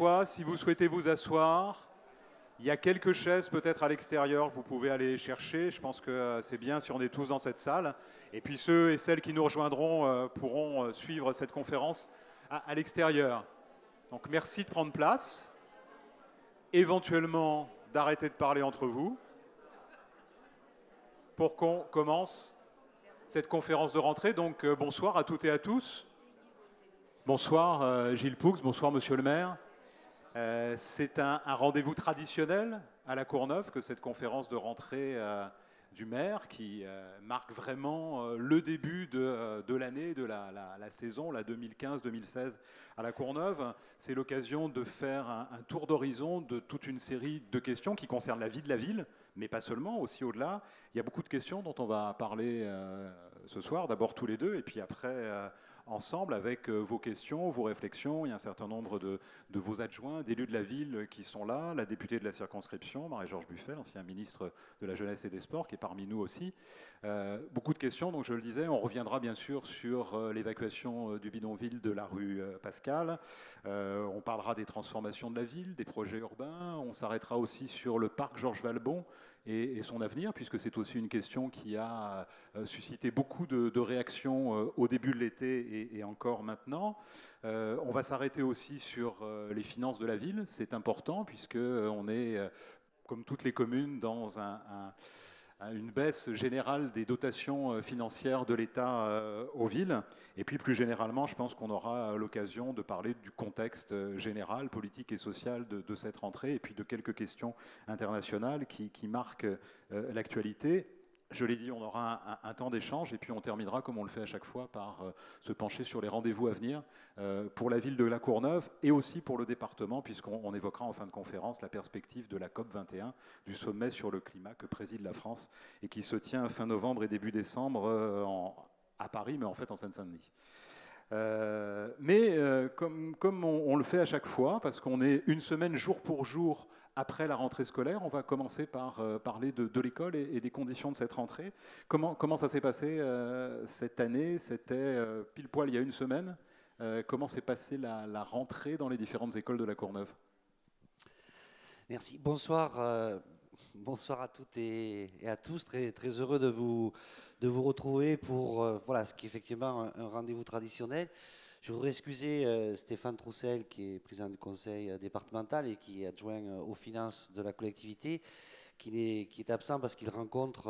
fois, si vous souhaitez vous asseoir, il y a quelques chaises peut-être à l'extérieur que vous pouvez aller chercher. Je pense que c'est bien si on est tous dans cette salle. Et puis ceux et celles qui nous rejoindront pourront suivre cette conférence à l'extérieur. Donc merci de prendre place. Éventuellement d'arrêter de parler entre vous pour qu'on commence cette conférence de rentrée. Donc bonsoir à toutes et à tous. Bonsoir Gilles Poux, bonsoir Monsieur le maire. C'est un rendez-vous traditionnel à la Courneuve que cette conférence de rentrée du maire qui marque vraiment le début de l'année, de la saison, la 2015-2016 à la Courneuve. C'est l'occasion de faire un tour d'horizon de toute une série de questions qui concernent la vie de la ville, mais pas seulement, aussi au-delà. Il y a beaucoup de questions dont on va parler ce soir, d'abord tous les deux, et puis après ensemble avec vos questions, vos réflexions. Il y a un certain nombre de vos adjoints, d'élus de la ville qui sont là, la députée de la circonscription, Marie-Georges Buffet, l'ancien ministre de la Jeunesse et des Sports, qui est parmi nous aussi. Beaucoup de questions, donc je le disais, on reviendra bien sûr sur l'évacuation du bidonville de la rue Pascal. On parlera des transformations de la ville, des projets urbains. On s'arrêtera aussi sur le parc Georges Valbon et son avenir, puisque c'est aussi une question qui a suscité beaucoup de réactions au début de l'été et encore maintenant. On va s'arrêter aussi sur les finances de la ville. C'est important, puisqu'on est, comme toutes les communes, dans une baisse générale des dotations financières de l'État aux villes. Et puis plus généralement, je pense qu'on aura l'occasion de parler du contexte général, politique et social de cette rentrée, et puis de quelques questions internationales qui marquent l'actualité. Je l'ai dit, on aura un temps d'échange et puis on terminera, comme on le fait à chaque fois, par se pencher sur les rendez-vous à venir pour la ville de La Courneuve et aussi pour le département, puisqu'on évoquera en fin de conférence la perspective de la COP21, du sommet sur le climat que préside la France et qui se tient fin novembre et début décembre à Paris, mais en fait en Seine-Saint-Denis. Comme on le fait à chaque fois, parce qu'on est une semaine jour pour jour après la rentrée scolaire, on va commencer par parler de l'école et des conditions de cette rentrée. Comment ça s'est passé cette année? C'était pile poil il y a une semaine. Comment s'est passée la rentrée dans les différentes écoles de la Courneuve? Merci. Bonsoir. Bonsoir à toutes et à tous. Très, très heureux de vous retrouver pour voilà, ce qui est effectivement un rendez-vous traditionnel. Je voudrais excuser Stéphane Troussel, qui est président du conseil départemental et qui est adjoint aux finances de la collectivité, qui est absent parce qu'il rencontre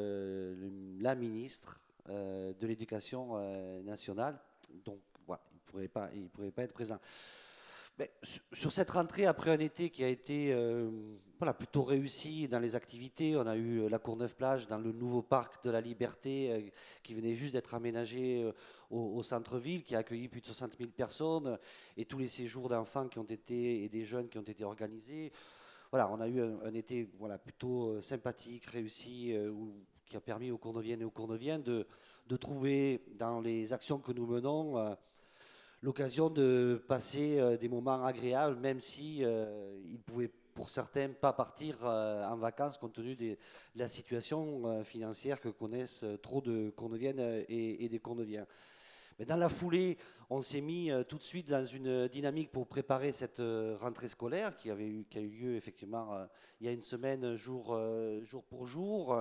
la ministre de l'Éducation nationale. Donc voilà, il pourrait pas être présent. Mais sur cette rentrée, après un été qui a été voilà, plutôt réussi dans les activités, on a eu la Courneuve-Plage dans le nouveau parc de la Liberté qui venait juste d'être aménagé au centre-ville, qui a accueilli plus de 60 000 personnes, et tous les séjours d'enfants qui ont été et des jeunes qui ont été organisés. Voilà, on a eu un été voilà, plutôt sympathique, réussi, qui a permis aux Courneuviennes et aux Courneuviens de trouver dans les actions que nous menons l'occasion de passer des moments agréables, même si ils pouvaient pour certains pas partir en vacances compte tenu de la situation financière que connaissent trop de Courneuviennes et des Courneuviens. Mais dans la foulée, on s'est mis tout de suite dans une dynamique pour préparer cette rentrée scolaire qui a eu lieu effectivement il y a une semaine, jour pour jour.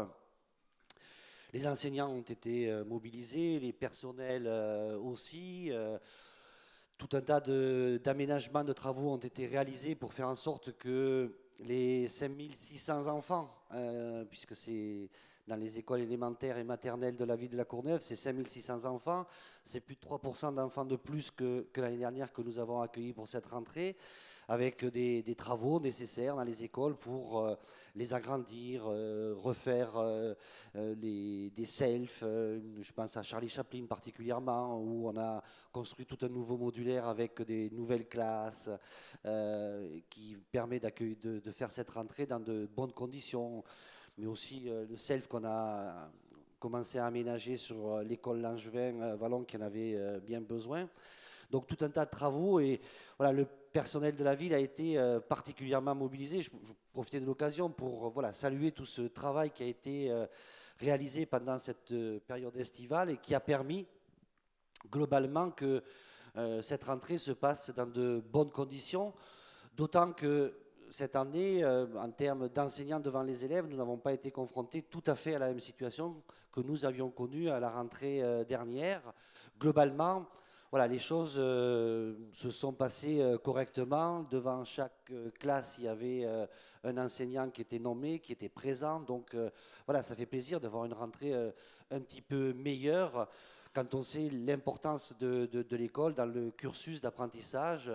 Les enseignants ont été mobilisés, les personnels aussi. Tout un tas d'aménagements, de travaux ont été réalisés pour faire en sorte que les 5600 enfants, puisque c'est dans les écoles élémentaires et maternelles de la ville de La Courneuve, c'est 5600 enfants, c'est plus de 3% d'enfants de plus que l'année dernière que nous avons accueillis pour cette rentrée, avec des travaux nécessaires dans les écoles pour les agrandir, refaire des selfs, je pense à Charlie Chaplin particulièrement, où on a construit tout un nouveau modulaire avec des nouvelles classes qui permet de faire cette rentrée dans de bonnes conditions, mais aussi le self qu'on a commencé à aménager sur l'école Langevin Vallon qui en avait bien besoin. Donc tout un tas de travaux et voilà, le personnel de la ville a été particulièrement mobilisé. Je profitais de l'occasion pour voilà, saluer tout ce travail qui a été réalisé pendant cette période estivale et qui a permis globalement que cette rentrée se passe dans de bonnes conditions. D'autant que cette année, en termes d'enseignants devant les élèves, nous n'avons pas été confrontés tout à fait à la même situation que nous avions connue à la rentrée dernière. Globalement, voilà, les choses se sont passées correctement. Devant chaque classe, il y avait un enseignant qui était nommé, qui était présent. Donc voilà, ça fait plaisir d'avoir une rentrée un petit peu meilleure quand on sait l'importance de l'école dans le cursus d'apprentissage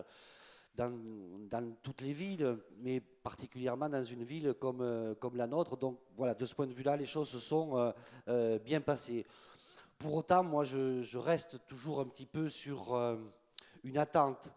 dans toutes les villes, mais particulièrement dans une ville comme la nôtre. Donc voilà, de ce point de vue-là, les choses se sont bien passées. Pour autant, moi, je reste toujours un petit peu sur une attente.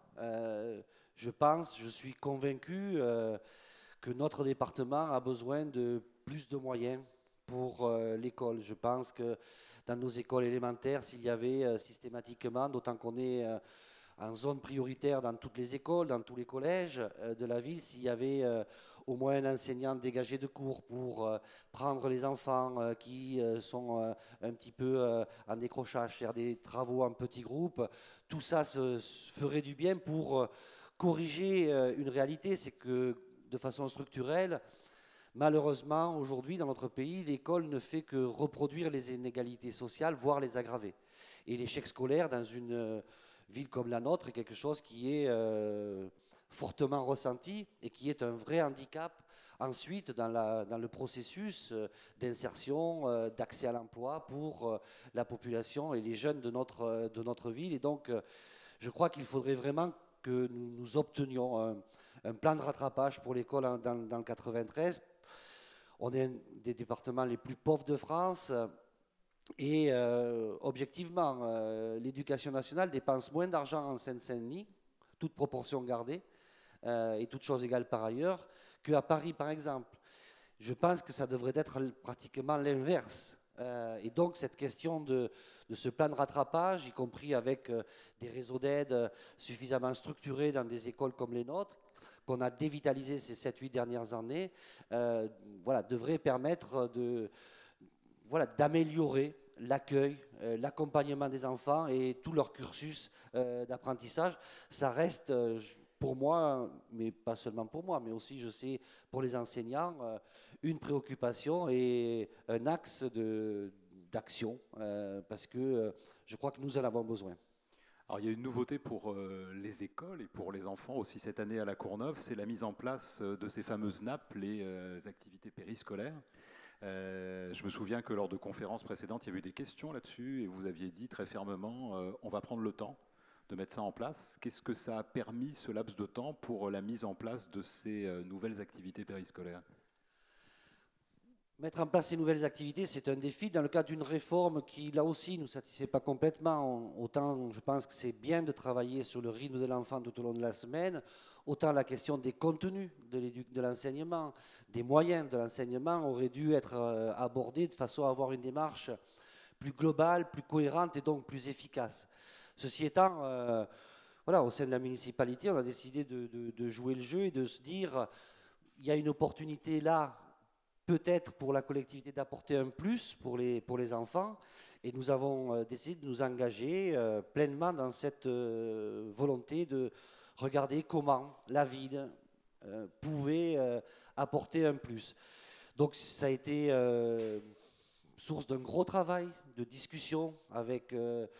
Je suis convaincu que notre département a besoin de plus de moyens pour l'école. Je pense que dans nos écoles élémentaires, s'il y avait systématiquement, d'autant qu'on est en zone prioritaire dans toutes les écoles, dans tous les collèges de la ville, s'il y avait au moins un enseignant dégagé de cours pour prendre les enfants qui sont un petit peu en décrochage, faire des travaux en petits groupes, tout ça se ferait du bien pour corriger une réalité, c'est que de façon structurelle, malheureusement, aujourd'hui, dans notre pays, l'école ne fait que reproduire les inégalités sociales, voire les aggraver. Et l'échec scolaire dans une ville comme la nôtre est quelque chose qui est fortement ressenti et qui est un vrai handicap ensuite dans le processus d'insertion, d'accès à l'emploi pour la population et les jeunes de notre ville. Et donc, je crois qu'il faudrait vraiment que nous obtenions un plan de rattrapage pour l'école dans le 93. On est un des départements les plus pauvres de France. Et objectivement, l'éducation nationale dépense moins d'argent en Seine-Saint-Denis, toute proportion gardée, et toutes choses égales par ailleurs, qu'à Paris, par exemple. Je pense que ça devrait être pratiquement l'inverse. Et donc, cette question de ce plan de rattrapage, y compris avec des réseaux d'aide suffisamment structurés dans des écoles comme les nôtres, qu'on a dévitalisé ces 7-8 dernières années, voilà, devrait permettre d'améliorer l'accueil, l'accompagnement des enfants et tout leur cursus d'apprentissage. Ça reste, pour moi, mais pas seulement pour moi, mais aussi, je sais, pour les enseignants, une préoccupation et un axe d'action, parce que je crois que nous en avons besoin. Alors, il y a une nouveauté pour les écoles et pour les enfants aussi cette année à la Courneuve, c'est la mise en place de ces fameuses NAP, les activités périscolaires. Je me souviens que lors de conférences précédentes, il y avait eu des questions là-dessus et vous aviez dit très fermement on va prendre le temps de mettre ça en place. Qu'est-ce que ça a permis, ce laps de temps, pour la mise en place de ces nouvelles activités périscolaires ? Mettre en place ces nouvelles activités, c'est un défi dans le cadre d'une réforme qui, là aussi, ne nous satisfait pas complètement. Autant, je pense que c'est bien de travailler sur le rythme de l'enfant tout au long de la semaine, autant la question des contenus de l'enseignement, des moyens de l'enseignement aurait dû être abordée de façon à avoir une démarche plus globale, plus cohérente et donc plus efficace. Ceci étant, voilà, au sein de la municipalité, on a décidé de jouer le jeu et de se dire il y a une opportunité là, peut-être pour la collectivité d'apporter un plus pour les enfants. Et nous avons décidé de nous engager pleinement dans cette volonté de regarder comment la ville pouvait apporter un plus. Donc ça a été source d'un gros travail de discussion avec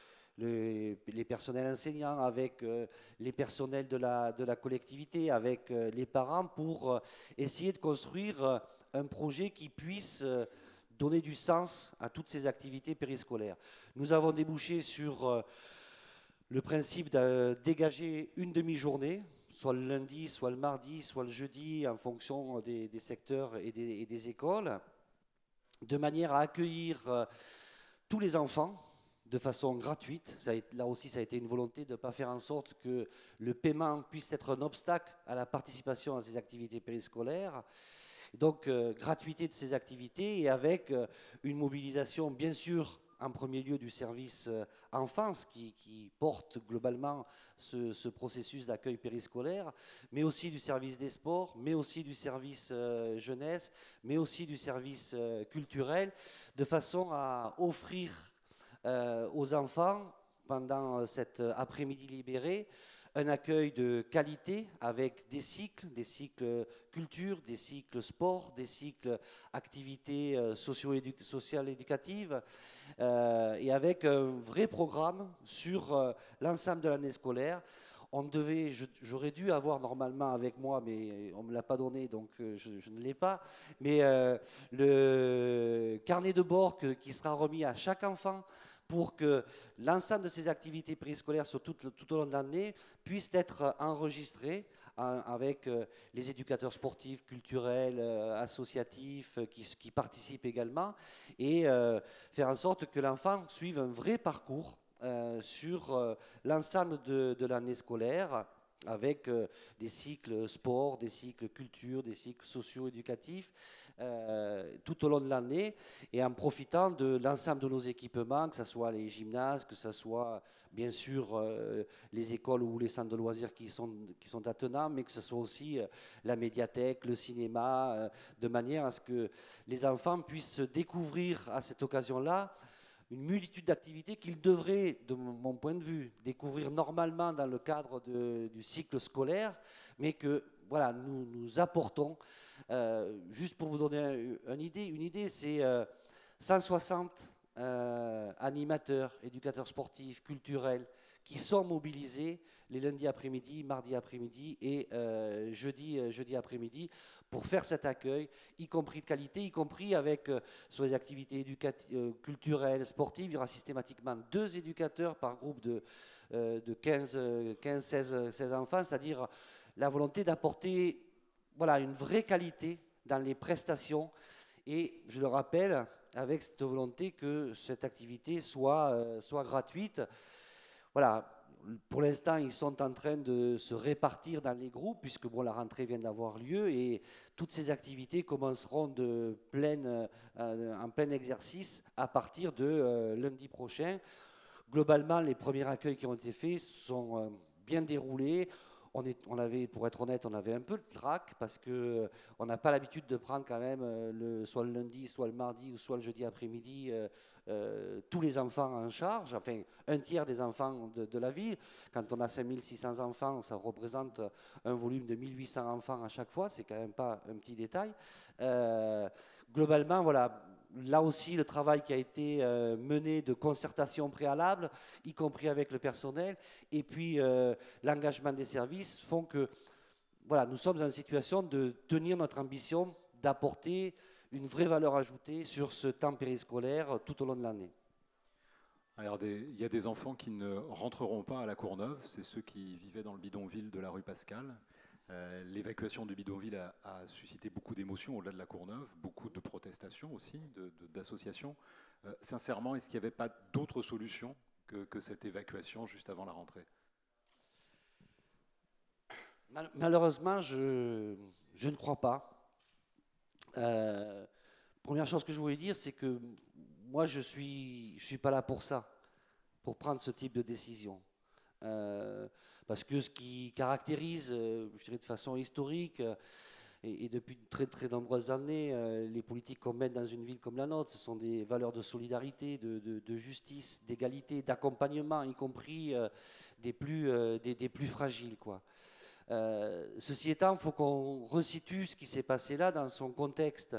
les personnels enseignants, avec les personnels de la collectivité, avec les parents pour essayer de construire un projet qui puisse donner du sens à toutes ces activités périscolaires. Nous avons débouché sur le principe de dégager une demi-journée, soit le lundi, soit le mardi, soit le jeudi, en fonction des secteurs et des écoles, de manière à accueillir tous les enfants de façon gratuite. Là aussi, ça a été une volonté de ne pas faire en sorte que le paiement puisse être un obstacle à la participation à ces activités périscolaires. Donc, gratuité de ces activités et avec une mobilisation, bien sûr, en premier lieu du service enfance qui porte globalement ce processus d'accueil périscolaire, mais aussi du service des sports, mais aussi du service jeunesse, mais aussi du service culturel, de façon à offrir aux enfants, pendant cet après-midi libéré, un accueil de qualité avec des cycles culture, des cycles sport, des cycles activités sociales éducatives, et avec un vrai programme sur l'ensemble de l'année scolaire. J'aurais dû avoir normalement avec moi, mais on ne me l'a pas donné, donc je ne l'ai pas. Mais le carnet de bord qui sera remis à chaque enfant pour que l'ensemble de ces activités périscolaires sur tout au long de l'année puissent être enregistrées avec les éducateurs sportifs, culturels, associatifs qui participent également, et faire en sorte que l'enfant suive un vrai parcours sur l'ensemble de l'année scolaire, avec des cycles sport, des cycles culture, des cycles socio-éducatifs tout au long de l'année, et en profitant de l'ensemble de nos équipements, que ce soit les gymnases, que ce soit bien sûr les écoles ou les centres de loisirs qui sont attenants, mais que ce soit aussi la médiathèque, le cinéma, de manière à ce que les enfants puissent découvrir à cette occasion-là une multitude d'activités qu'ils devraient, de mon point de vue, découvrir normalement dans le cadre du cycle scolaire, mais que voilà, nous apportons. Juste pour vous donner une idée, c'est 160 animateurs, éducateurs sportifs, culturels, qui sont mobilisés les lundis après-midi, mardi après-midi et jeudi après-midi pour faire cet accueil, y compris de qualité, y compris avec, sur les activités culturelles, sportives, il y aura systématiquement 2 éducateurs par groupe de 16 enfants, c'est-à-dire la volonté d'apporter voilà, une vraie qualité dans les prestations, et je le rappelle, avec cette volonté que cette activité soit gratuite. Voilà. Pour l'instant, ils sont en train de se répartir dans les groupes, puisque bon, la rentrée vient d'avoir lieu, et toutes ces activités commenceront en plein exercice à partir de lundi prochain. Globalement, les premiers accueils qui ont été faits sont bien déroulés. Pour être honnête, on avait un peu le trac parce qu'on n'a pas l'habitude de prendre quand même soit le lundi, soit le mardi ou soit le jeudi après-midi tous les enfants en charge, enfin un tiers des enfants de la ville. Quand on a 5600 enfants, ça représente un volume de 1800 enfants à chaque fois, c'est quand même pas un petit détail. Globalement, voilà. Là aussi, le travail qui a été mené de concertation préalable, y compris avec le personnel, et puis l'engagement des services font que voilà, nous sommes en situation de tenir notre ambition d'apporter une vraie valeur ajoutée sur ce temps périscolaire tout au long de l'année. Alors, il y a des enfants qui ne rentreront pas à la Courneuve, c'est ceux qui vivaient dans le bidonville de la rue Pascal. L'évacuation du bidonville a suscité beaucoup d'émotions au-delà de la Courneuve, beaucoup de protestations aussi, d'associations. Sincèrement, est-ce qu'il n'y avait pas d'autres solutions que cette évacuation juste avant la rentrée? Malheureusement, je ne crois pas. Première chose que je voulais dire, c'est que moi, je suis pas là pour ça, pour prendre ce type de décision. Parce que ce qui caractérise, je dirais de façon historique, et depuis très très nombreuses années, les politiques qu'on mène dans une ville comme la nôtre, ce sont des valeurs de solidarité, de justice, d'égalité, d'accompagnement, y compris des plus fragiles, quoi. Ceci étant, il faut qu'on resitue ce qui s'est passé là dans son contexte.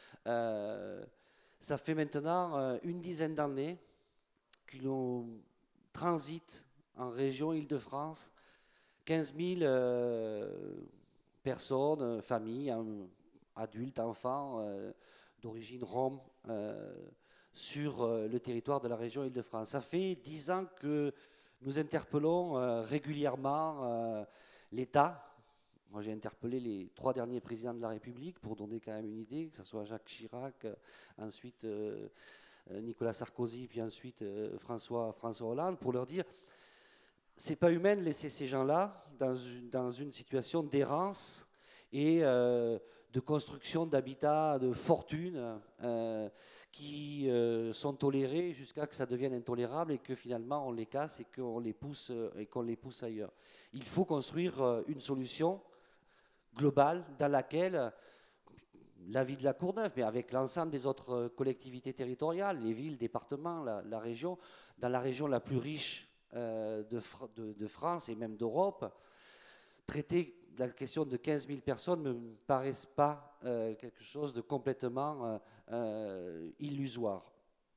Ça fait maintenant une dizaine d'années que l'on transite en région Île-de-France 15 000 personnes, familles, adultes, enfants d'origine rom sur le territoire de la région Île-de-France. Ça fait 10 ans que nous interpellons régulièrement l'État. Moi, j'ai interpellé les 3 derniers présidents de la République pour donner quand même une idée, que ce soit Jacques Chirac, ensuite Nicolas Sarkozy, puis ensuite François Hollande, pour leur dire c'est pas humain de laisser ces gens-là dans une situation d'errance et de construction d'habitats de fortune qui sont tolérés jusqu'à ce que ça devienne intolérable et que finalement on les casse et qu'on les pousse ailleurs. Il faut construire une solution globale dans laquelle la ville de la Courneuve, mais avec l'ensemble des autres collectivités territoriales, les villes, départements, la région, dans la région la plus riche de France et même d'Europe. Traiter la question de 15 000 personnes ne me paraît pas quelque chose de complètement illusoire.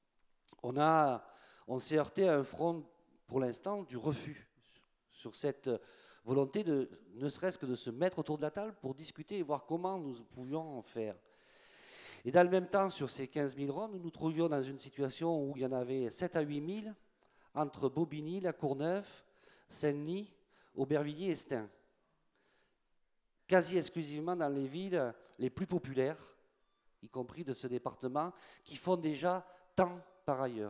On s'est heurté à un front, pour l'instant, du refus sur cette volonté ne serait-ce que de se mettre autour de la table pour discuter et voir comment nous pouvions en faire. Et dans le même temps, sur ces 15 000 ronds, nous nous trouvions dans une situation où il y en avait 7 à 8 000 entre Bobigny, La Courneuve, Senlis, Aubervilliers et Stein. Quasi exclusivement dans les villes les plus populaires, y compris de ce département, qui font déjà tant par ailleurs.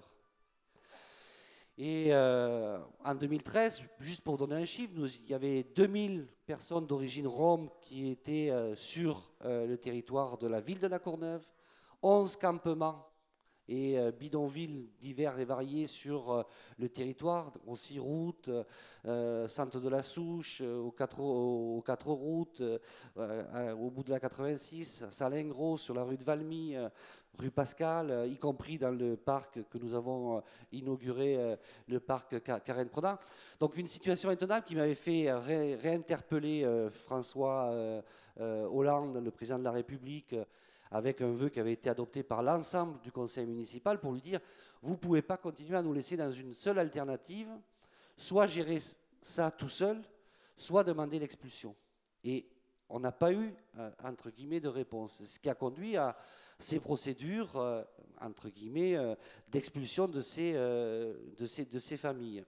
Et en 2013, juste pour donner un chiffre, il y avait 2000 personnes d'origine rom qui étaient sur le territoire de la ville de La Courneuve, 11 campements et bidonvilles divers et variés sur le territoire, aussi routes, centre de la Souche, aux quatre routes, au bout de la 86, Salengro, sur la rue de Valmy, rue Pascal, y compris dans le parc que nous avons inauguré, le parc Carène-Prodin. Donc une situation étonnante qui m'avait fait réinterpeller François Hollande, le président de la République, avec un vœu qui avait été adopté par l'ensemble du conseil municipal pour lui dire « Vous ne pouvez pas continuer à nous laisser dans une seule alternative, soit gérer ça tout seul, soit demander l'expulsion. » Et on n'a pas eu, entre guillemets, de réponse. Ce qui a conduit à ces procédures, entre guillemets, d'expulsion de ces familles.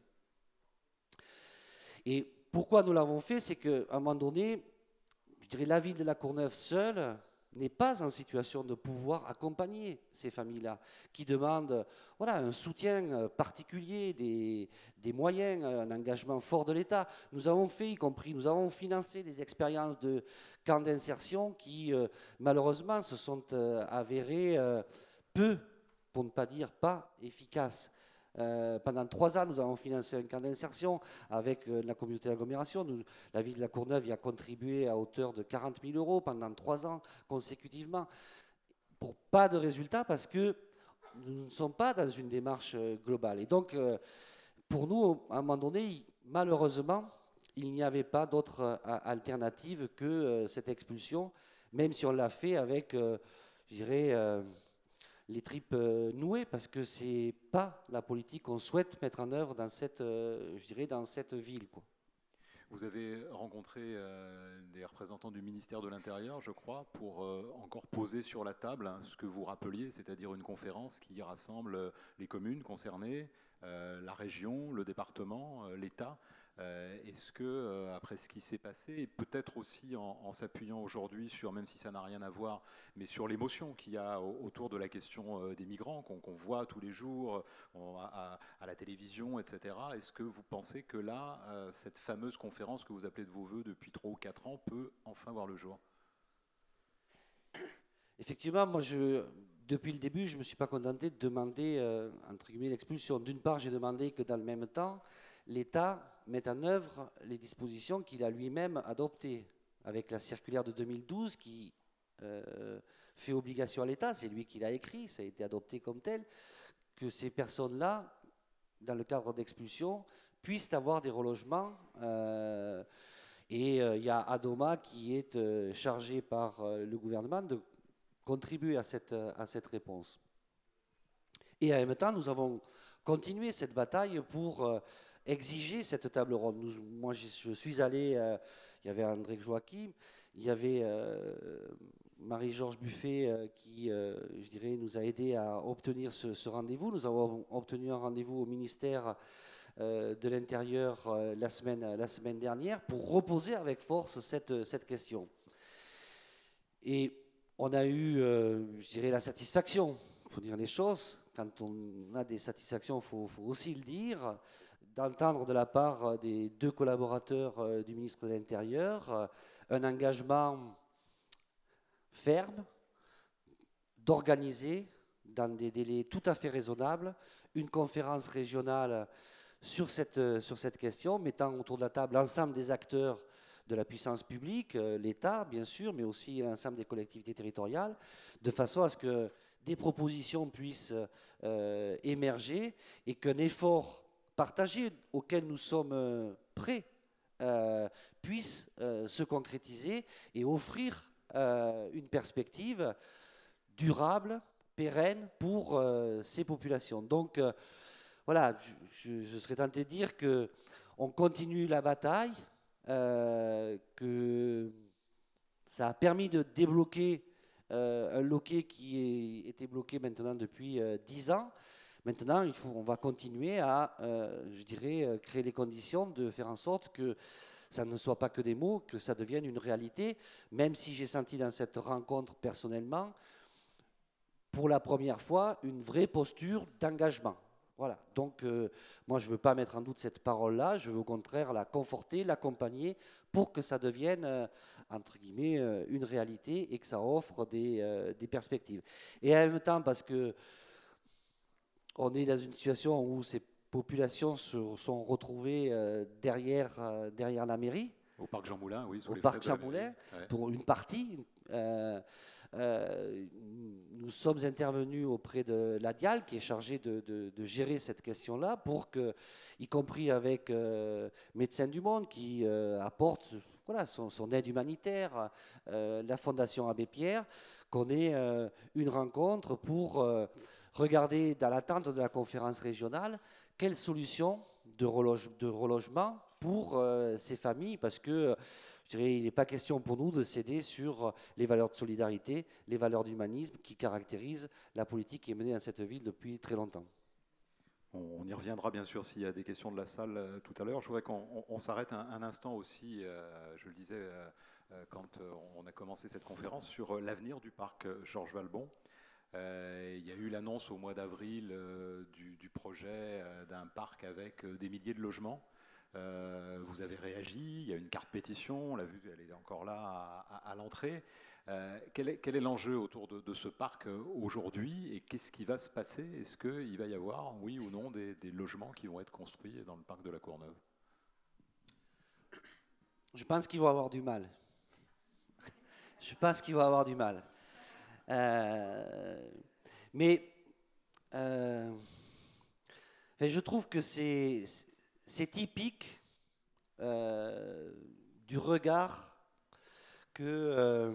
Et pourquoi nous l'avons fait, c'est qu'à un moment donné, je dirais la ville de La Courneuve seule n'est pas en situation de pouvoir accompagner ces familles-là, qui demandent voilà, un soutien particulier, des moyens, un engagement fort de l'État. Nous avons fait, y compris, nous avons financé des expériences de camps d'insertion qui, malheureusement, se sont avérées peu, pour ne pas dire pas, efficaces. Pendant 3 ans, nous avons financé un camp d'insertion avec la communauté d'agglomération. La ville de La Courneuve y a contribué à hauteur de 40 000 € pendant 3 ans consécutivement. Pour pas de résultats parce que nous ne sommes pas dans une démarche globale. Et donc, pour nous, à un moment donné, malheureusement, il n'y avait pas d'autre alternative que cette expulsion, même si on l'a fait avec, je dirais, les tripes nouées, parce que ce n'est pas la politique qu'on souhaite mettre en œuvre dans cette, je dirais, dans cette ville, quoi. Vous avez rencontré des représentants du ministère de l'Intérieur, je crois, pour encore poser sur la table ce que vous rappeliez, c'est-à-dire une conférence qui rassemble les communes concernées, la région, le département, l'État. Est-ce que, après ce qui s'est passé, et peut-être aussi en s'appuyant aujourd'hui sur, même si ça n'a rien à voir, mais sur l'émotion qu'il y a autour de la question des migrants, qu'on voit tous les jours à la télévision, etc., est-ce que vous pensez que là, cette fameuse conférence que vous appelez de vos voeux depuis 3 ou 4 ans peut enfin voir le jour? Effectivement, moi, depuis le début, je ne me suis pas contenté de demander, entre guillemets, l'expulsion. D'une part, j'ai demandé que dans le même temps, l'État mette en œuvre les dispositions qu'il a lui-même adoptées, avec la circulaire de 2012 qui fait obligation à l'État, c'est lui qui l'a écrit, ça a été adopté comme tel, que ces personnes-là, dans le cadre d'expulsion, puissent avoir des relogements. Et il y a Adoma qui est chargé par le gouvernement de contribuer à cette réponse. Et en même temps, nous avons continué cette bataille pour exiger cette table ronde. Moi, je suis allé, il y avait André Joachim, il y avait Marie-Georges Buffet qui, je dirais, nous a aidés à obtenir ce rendez-vous. Nous avons obtenu un rendez-vous au ministère de l'Intérieur la semaine dernière pour reposer avec force cette question. Et on a eu, je dirais, la satisfaction, il faut dire les choses, quand on a des satisfactions, il faut aussi le dire, d'entendre de la part des 2 collaborateurs du ministre de l'Intérieur un engagement ferme, d'organiser, dans des délais tout à fait raisonnables, une conférence régionale sur cette question, mettant autour de la table l'ensemble des acteurs de la puissance publique, l'État bien sûr, mais aussi l'ensemble des collectivités territoriales, de façon à ce que des propositions puissent émerger et qu'un effort partagé, auquel nous sommes prêts, puisse se concrétiser et offrir une perspective durable, pérenne pour ces populations. Donc voilà, je serais tenté de dire qu'on continue la bataille, que ça a permis de débloquer un loquet qui était bloqué maintenant depuis 10 ans. Maintenant, on va continuer à, je dirais, créer les conditions de faire en sorte que ça ne soit pas que des mots, que ça devienne une réalité, même si j'ai senti dans cette rencontre personnellement, pour la première fois, une vraie posture d'engagement. Voilà, donc moi je ne veux pas mettre en doute cette parole-là, je veux au contraire la conforter, l'accompagner pour que ça devienne, entre guillemets, une réalité et que ça offre des perspectives. Et en même temps, parce que on est dans une situation où ces populations se sont retrouvées derrière la mairie. Au parc Jean Moulin, oui. Au parc Jean Moulin, pour une partie. Nous sommes intervenus auprès de la DIAL, qui est chargée de gérer cette question-là, pour que, y compris avec Médecins du Monde, qui apporte voilà, son aide humanitaire, la Fondation Abbé Pierre, qu'on ait une rencontre pour regarder, dans l'attente de la conférence régionale, quelles solutions de relogement pour ces familles, parce que je dirais, il n'est pas question pour nous de céder sur les valeurs de solidarité, les valeurs d'humanisme qui caractérisent la politique qui est menée dans cette ville depuis très longtemps. On y reviendra bien sûr s'il y a des questions de la salle tout à l'heure. Je voudrais qu'on s'arrête un instant aussi, je le disais quand on a commencé cette conférence, sur l'avenir du parc Georges Valbon. Il y a eu l'annonce au mois d'avril du projet d'un parc avec des milliers de logements. Vous avez réagi, il y a une carte pétition, on l'a vu, elle est encore là à l'entrée. Quel est l'enjeu autour de ce parc aujourd'hui et qu'est-ce qui va se passer? Est-ce qu'il va y avoir, oui ou non, des logements qui vont être construits dans le parc de la Courneuve? Je pense qu'ils vont avoir du mal. Je pense qu'ils vont avoir du mal. Mais je trouve que c'est typique du regard que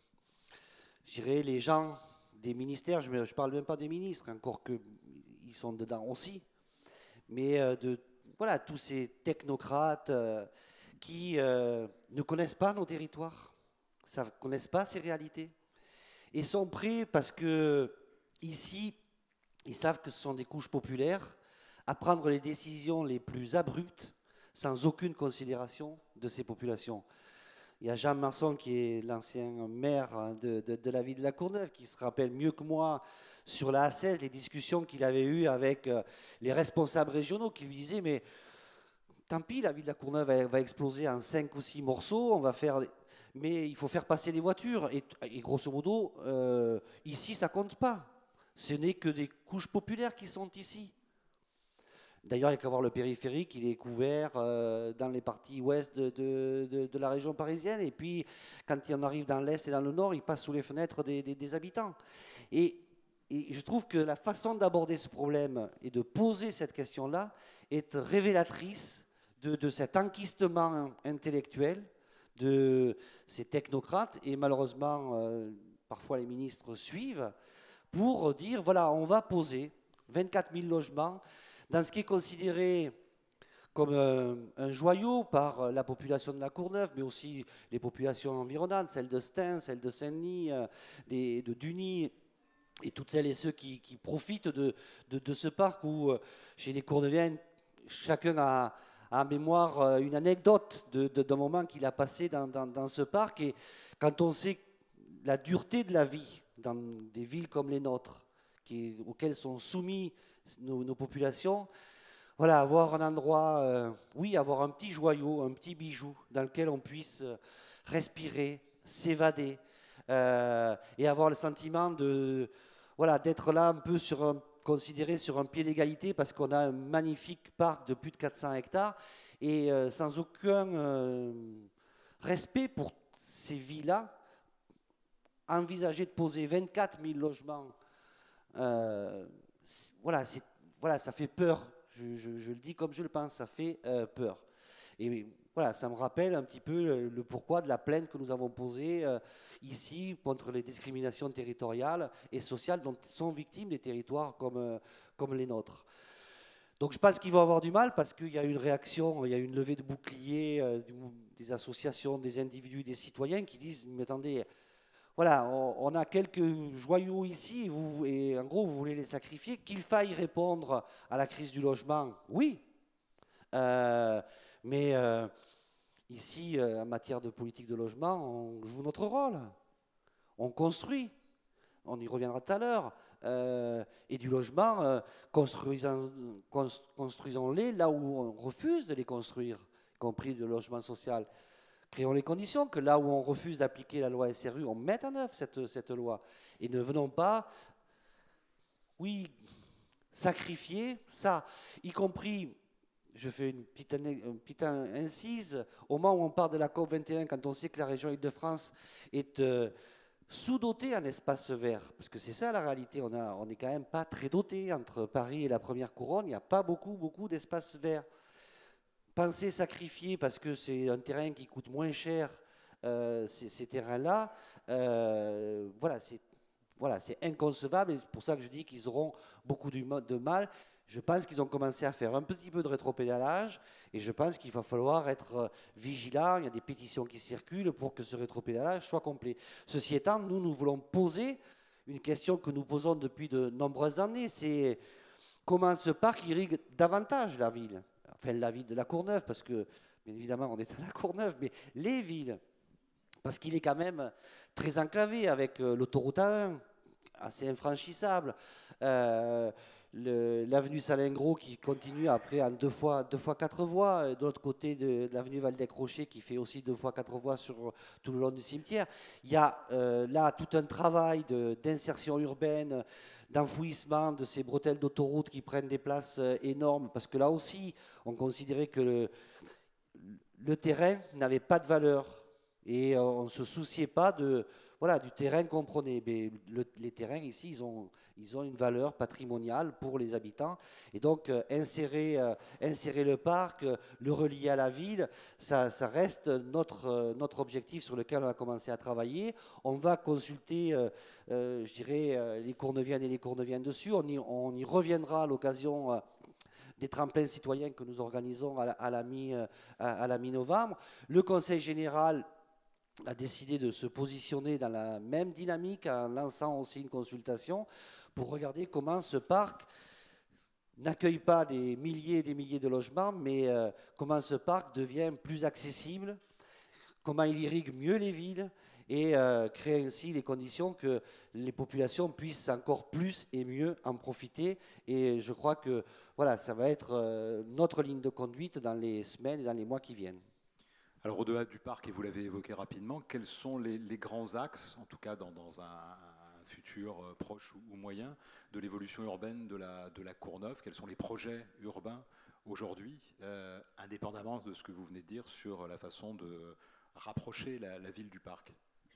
je dirais les gens des ministères, je ne parle même pas des ministres, encore qu'ils sont dedans aussi, mais de voilà, tous ces technocrates qui ne connaissent pas nos territoires, ne connaissent pas ces réalités, et sont prêts, parce que ici, ils savent que ce sont des couches populaires, à prendre les décisions les plus abruptes, sans aucune considération de ces populations. Il y a Jean Masson, qui est l'ancien maire de la ville de la Courneuve, qui se rappelle mieux que moi sur la A16, les discussions qu'il avait eues avec les responsables régionaux, qui lui disaient, mais tant pis, la ville de la Courneuve va exploser en 5 ou 6 morceaux, on va faire... Mais il faut faire passer les voitures. Et grosso modo, ici, ça ne compte pas. Ce n'est que des couches populaires qui sont ici. D'ailleurs, il n'y a qu'à voir le périphérique, il est couvert dans les parties ouest de la région parisienne. Et puis, quand il en arrive dans l'est et dans le nord, il passe sous les fenêtres des habitants. Et je trouve que la façon d'aborder ce problème et de poser cette question-là est révélatrice de cet enquistement intellectuel de ces technocrates, et malheureusement, parfois les ministres suivent, pour dire, voilà, on va poser 24 000 logements dans ce qui est considéré comme un joyau par la population de la Courneuve, mais aussi les populations environnantes, celles de Stein, celles de Saint-Denis, de Duny, et toutes celles et ceux qui profitent de ce parc où, chez les Courneuviens, chacun a en mémoire une anecdote d'un moment qu'il a passé dans ce parc. Et quand on sait la dureté de la vie dans des villes comme les nôtres, auxquelles sont soumis nos populations, voilà, avoir un endroit, oui, avoir un petit joyau, un petit bijou dans lequel on puisse respirer, s'évader, et avoir le sentiment d'être là un peu considéré sur un pied d'égalité, parce qu'on a un magnifique parc de plus de 400 hectares et sans aucun respect pour ces villes-là, envisager de poser 24 000 logements, ça fait peur, Je le dis comme je le pense, ça fait peur. Et voilà, ça me rappelle un petit peu le pourquoi de la plainte que nous avons posée ici contre les discriminations territoriales et sociales dont sont victimes des territoires comme les nôtres. Donc je pense qu'ils vont avoir du mal parce qu'il y a une réaction, il y a une levée de bouclier des associations, des individus, des citoyens qui disent, mais attendez, voilà, on a quelques joyaux ici et en gros vous voulez les sacrifier, qu'il faille répondre à la crise du logement, oui. Mais ici, en matière de politique de logement, on joue notre rôle. On construit. On y reviendra tout à l'heure. Et du logement, construisons-les là où on refuse de les construire, y compris le logement social. Créons les conditions que là où on refuse d'appliquer la loi SRU, on mette en œuvre cette loi. Et ne venons pas, oui, sacrifier ça, y compris. Je fais une petite incise. Au moment où on parle de la COP 21, quand on sait que la région Île-de-France est sous-dotée en espace vert, parce que c'est ça la réalité, on n'est quand même pas très doté entre Paris et la première couronne, il n'y a pas beaucoup d'espace vert. Penser sacrifier parce que c'est un terrain qui coûte moins cher, ces terrains-là, voilà, c'est inconcevable, et c'est pour ça que je dis qu'ils auront beaucoup de mal. Je pense qu'ils ont commencé à faire un petit peu de rétropédalage et je pense qu'il va falloir être vigilant. Il y a des pétitions qui circulent pour que ce rétropédalage soit complet. Ceci étant, nous voulons poser une question que nous posons depuis de nombreuses années, c'est comment ce parc irrigue davantage la ville, enfin la ville de la Courneuve, parce que bien évidemment on est à la Courneuve, mais les villes, parce qu'il est quand même très enclavé avec l'autoroute A1, assez infranchissable, l'avenue Salingro qui continue après en deux fois 4 voies, de l'autre côté de l'avenue Valdec-Rocher qui fait aussi 2 fois 4 voies sur tout le long du cimetière. Il y a là tout un travail d'insertion urbaine, d'enfouissement de ces bretelles d'autoroute qui prennent des places énormes, parce que là aussi, on considérait que le terrain n'avait pas de valeur et on ne se souciait pas du terrain qu'on prenait. Mais les terrains ici, ils ont une valeur patrimoniale pour les habitants. Et donc, insérer le parc, le relier à la ville, ça reste notre objectif sur lequel on a commencé à travailler. On va consulter, je dirais, les Courneviennes et les Courneviennes dessus. On y reviendra à l'occasion des tremplins citoyens que nous organisons à la mi-novembre. Le Conseil général a décidé de se positionner dans la même dynamique en lançant aussi une consultation pour regarder comment ce parc n'accueille pas des milliers et des milliers de logements, mais comment ce parc devient plus accessible, comment il irrigue mieux les villes et créer ainsi les conditions que les populations puissent encore plus et mieux en profiter. Et je crois que voilà, ça va être notre ligne de conduite dans les semaines et dans les mois qui viennent. Alors au-delà du parc, et vous l'avez évoqué rapidement, quels sont les grands axes, en tout cas dans un futur proche ou moyen, de l'évolution urbaine de la Courneuve? Quels sont les projets urbains aujourd'hui, indépendamment de ce que vous venez de dire sur la façon de rapprocher la ville du parc?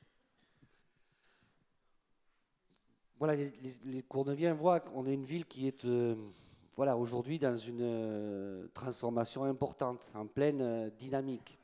Voilà, les Courneuviens voient qu'on est une ville qui est aujourd'hui dans une transformation importante, en pleine dynamique.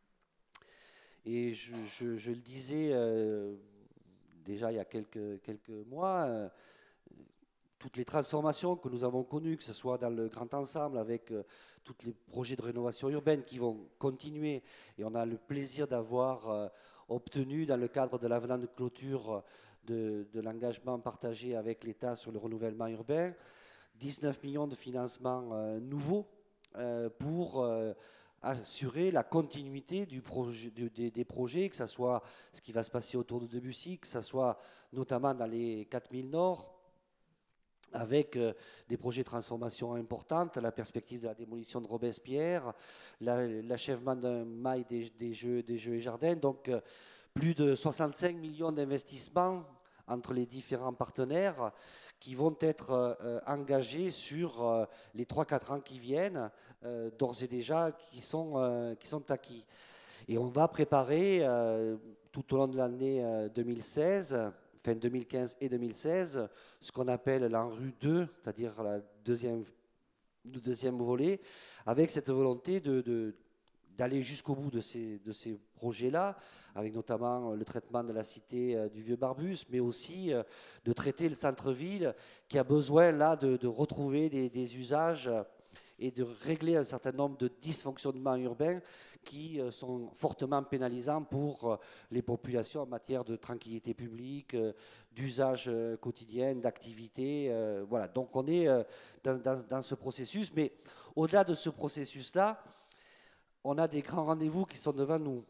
Et je le disais déjà il y a quelques mois, toutes les transformations que nous avons connues, que ce soit dans le grand ensemble avec tous les projets de rénovation urbaine qui vont continuer, et on a le plaisir d'avoir obtenu dans le cadre de l'avenant de clôture de l'engagement partagé avec l'État sur le renouvellement urbain, 19 millions de financements nouveaux pour assurer la continuité des projets, que ce soit ce qui va se passer autour de Debussy, que ce soit notamment dans les 4000 Nord, avec des projets de transformation importantes, la perspective de la démolition de Robespierre, l'achèvement d'un mail des Jeux et Jardins, donc plus de 65 millions d'investissements entre les différents partenaires qui vont être engagés sur les 3-4 ans qui viennent, d'ores et déjà, qui sont acquis. Et on va préparer tout au long de l'année 2016, fin 2015 et 2016, ce qu'on appelle l'ANRU 2, c'est-à-dire la deuxième volet, avec cette volonté d'aller jusqu'au bout de ces projets-là, avec notamment le traitement de la cité du Vieux-Barbus, mais aussi de traiter le centre-ville qui a besoin là de retrouver des usages et de régler un certain nombre de dysfonctionnements urbains qui sont fortement pénalisants pour les populations en matière de tranquillité publique, d'usage quotidien, d'activité. Voilà, donc on est dans ce processus, mais au-delà de ce processus-là, on a des grands rendez-vous qui sont devant nous.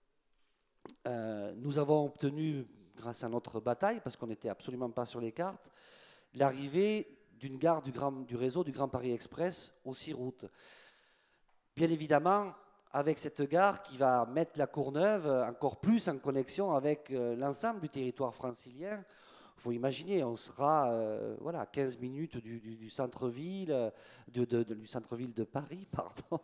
Nous avons obtenu, grâce à notre bataille, parce qu'on n'était absolument pas sur les cartes, l'arrivée d'une gare du réseau du Grand Paris Express aux 6 routes. Bien évidemment, avec cette gare qui va mettre la Courneuve encore plus en connexion avec l'ensemble du territoire francilien. Il faut imaginer, on sera voilà, à 15 minutes du centre-ville, du centre-ville de Paris, pardon.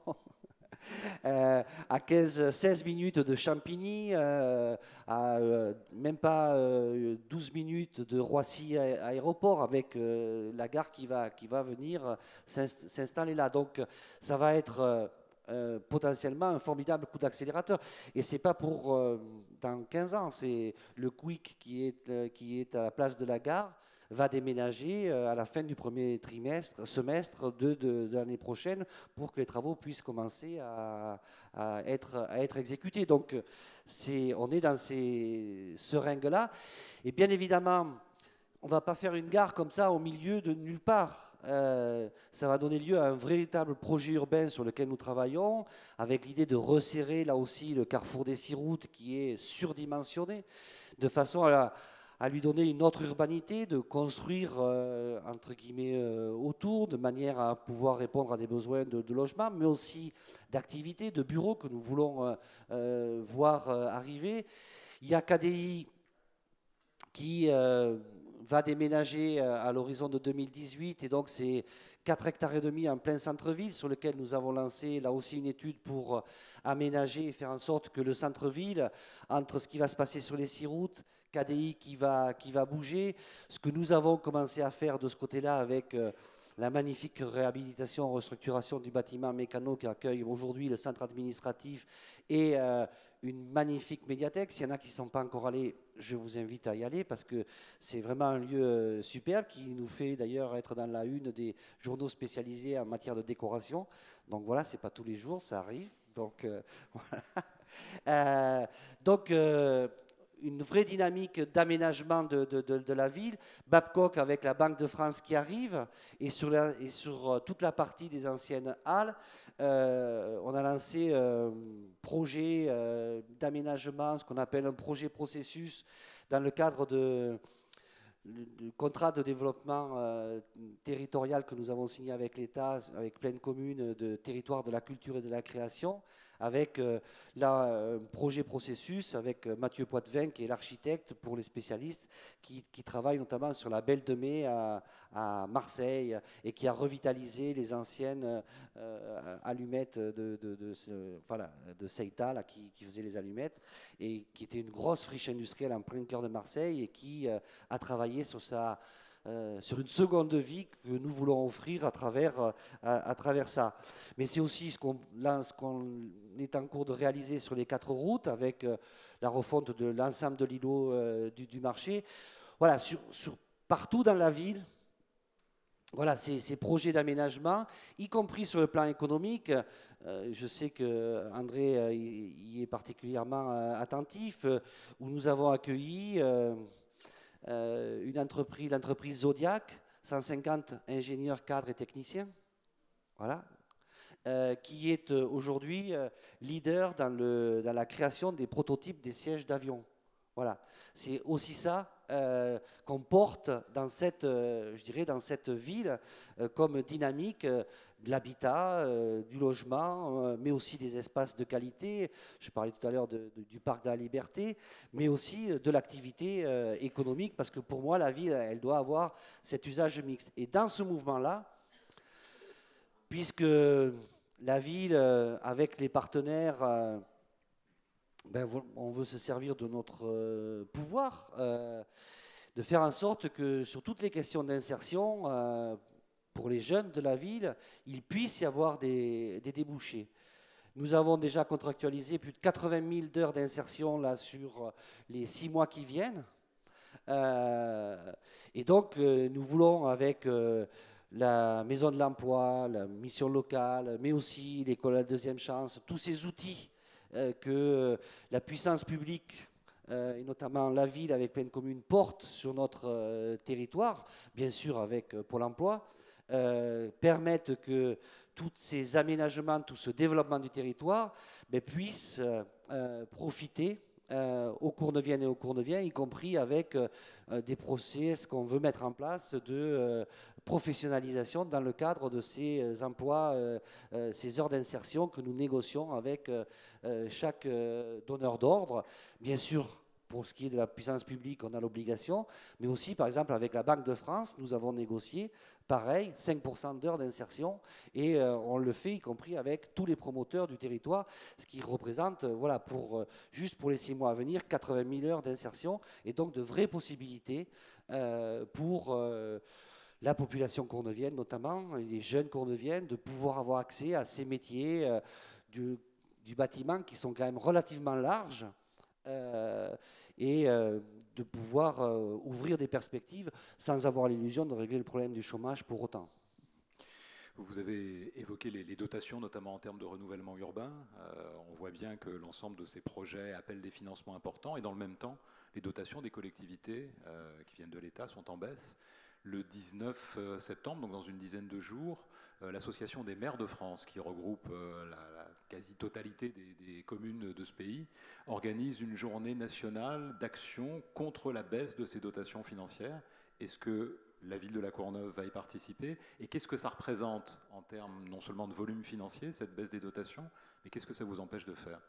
À 16 minutes de Champigny, à même pas 12 minutes de Roissy aéroport, avec la gare qui va venir s'installer là. Donc ça va être potentiellement un formidable coup d'accélérateur. Et c'est pas pour dans 15 ans, c'est le Quick qui est à la place de la gare va déménager à la fin du premier semestre de l'année prochaine pour que les travaux puissent commencer à être exécutés. Donc on est dans ces seringues-là. Et bien évidemment, on ne va pas faire une gare comme ça au milieu de nulle part. Ça va donner lieu à un véritable projet urbain sur lequel nous travaillons, avec l'idée de resserrer là aussi le carrefour des 6 routes qui est surdimensionné, de façon à lui donner une autre urbanité, de construire entre guillemets autour, de manière à pouvoir répondre à des besoins de logement, mais aussi d'activités, de bureaux que nous voulons voir arriver. Il y a KDI qui va déménager à l'horizon de 2018, et donc c'est 4,5 hectares en plein centre-ville, sur lequel nous avons lancé là aussi une étude pour aménager et faire en sorte que le centre-ville, entre ce qui va se passer sur les 6 routes, KDI qui va bouger, ce que nous avons commencé à faire de ce côté-là avec la magnifique réhabilitation, restructuration du bâtiment Mécano qui accueille aujourd'hui le centre administratif et une magnifique médiathèque. S'il y en a qui ne sont pas encore allés, je vous invite à y aller parce que c'est vraiment un lieu superbe qui nous fait d'ailleurs être dans la une des journaux spécialisés en matière de décoration. Donc voilà, ce n'est pas tous les jours, ça arrive. Donc, voilà. Une vraie dynamique d'aménagement de la ville. Babcock avec la Banque de France qui arrive, et sur toute la partie des anciennes halles, on a lancé un projet d'aménagement, ce qu'on appelle un projet processus, dans le cadre du contrat de développement territorial que nous avons signé avec l'État, avec plein de communes de territoire de la culture et de la création, avec un projet processus avec Mathieu Poitvin, qui est l'architecte pour les spécialistes, qui travaille notamment sur la Belle de Mai à Marseille, et qui a revitalisé les anciennes allumettes de Seita, là, qui faisait les allumettes, et qui était une grosse friche industrielle en plein cœur de Marseille, et qui a travaillé sur une seconde vie que nous voulons offrir à travers ça. Mais c'est aussi ce qu'on est en cours de réaliser sur les 4 routes, avec la refonte de l'ensemble de l'îlot du marché. Voilà, partout dans la ville, voilà, ces projets d'aménagement, y compris sur le plan économique. Je sais qu'André y est particulièrement attentif, où nous avons accueilli l'entreprise Zodiac, 150 ingénieurs, cadres et techniciens, voilà, qui est aujourd'hui leader dans la création des prototypes des sièges d'avion. Voilà, c'est aussi ça qu'on porte dans cette ville comme dynamique de l'habitat, du logement, mais aussi des espaces de qualité. Je parlais tout à l'heure du parc de la Liberté, mais aussi de l'activité économique, parce que pour moi, la ville, elle doit avoir cet usage mixte. Et dans ce mouvement-là, puisque la ville, avec les partenaires, on veut se servir de notre pouvoir, de faire en sorte que sur toutes les questions d'insertion, pour les jeunes de la ville, il puisse y avoir des débouchés. Nous avons déjà contractualisé plus de 80 000 d'heures d'insertion là, sur les 6 mois qui viennent. Et donc, nous voulons, avec la Maison de l'Emploi, la mission locale, mais aussi l'école à la deuxième chance, tous ces outils que la puissance publique, et notamment la ville avec plein de communes, porte sur notre territoire, bien sûr avec Pôle emploi, permettent que tous ces aménagements, tout ce développement du territoire puissent profiter aux Courneuviennes et aux Courneuviens, y compris avec des process qu'on veut mettre en place de professionnalisation dans le cadre de ces emplois, ces heures d'insertion que nous négocions avec chaque donneur d'ordre. Bien sûr, pour ce qui est de la puissance publique, on a l'obligation, mais aussi, par exemple, avec la Banque de France, nous avons négocié, pareil, 5% d'heures d'insertion, et on le fait, y compris avec tous les promoteurs du territoire, ce qui représente, voilà, juste pour les 6 mois à venir, 80 000 heures d'insertion, et donc de vraies possibilités pour la population courneuvienne, notamment, les jeunes courneuviennes, de pouvoir avoir accès à ces métiers du bâtiment qui sont quand même relativement larges, et de pouvoir ouvrir des perspectives sans avoir l'illusion de régler le problème du chômage pour autant. Vous avez évoqué les dotations, notamment en termes de renouvellement urbain. On voit bien que l'ensemble de ces projets appellent des financements importants et dans le même temps, les dotations des collectivités qui viennent de l'État sont en baisse. Le 19 septembre, donc dans une dizaine de jours, l'Association des maires de France, qui regroupe la quasi-totalité des communes de ce pays, organise une journée nationale d'action contre la baisse de ces dotations financières. Est-ce que la ville de La Courneuve va y participer? Et qu'est-ce que ça représente en termes non seulement de volume financier, cette baisse des dotations, mais qu'est-ce que ça vous empêche de faire?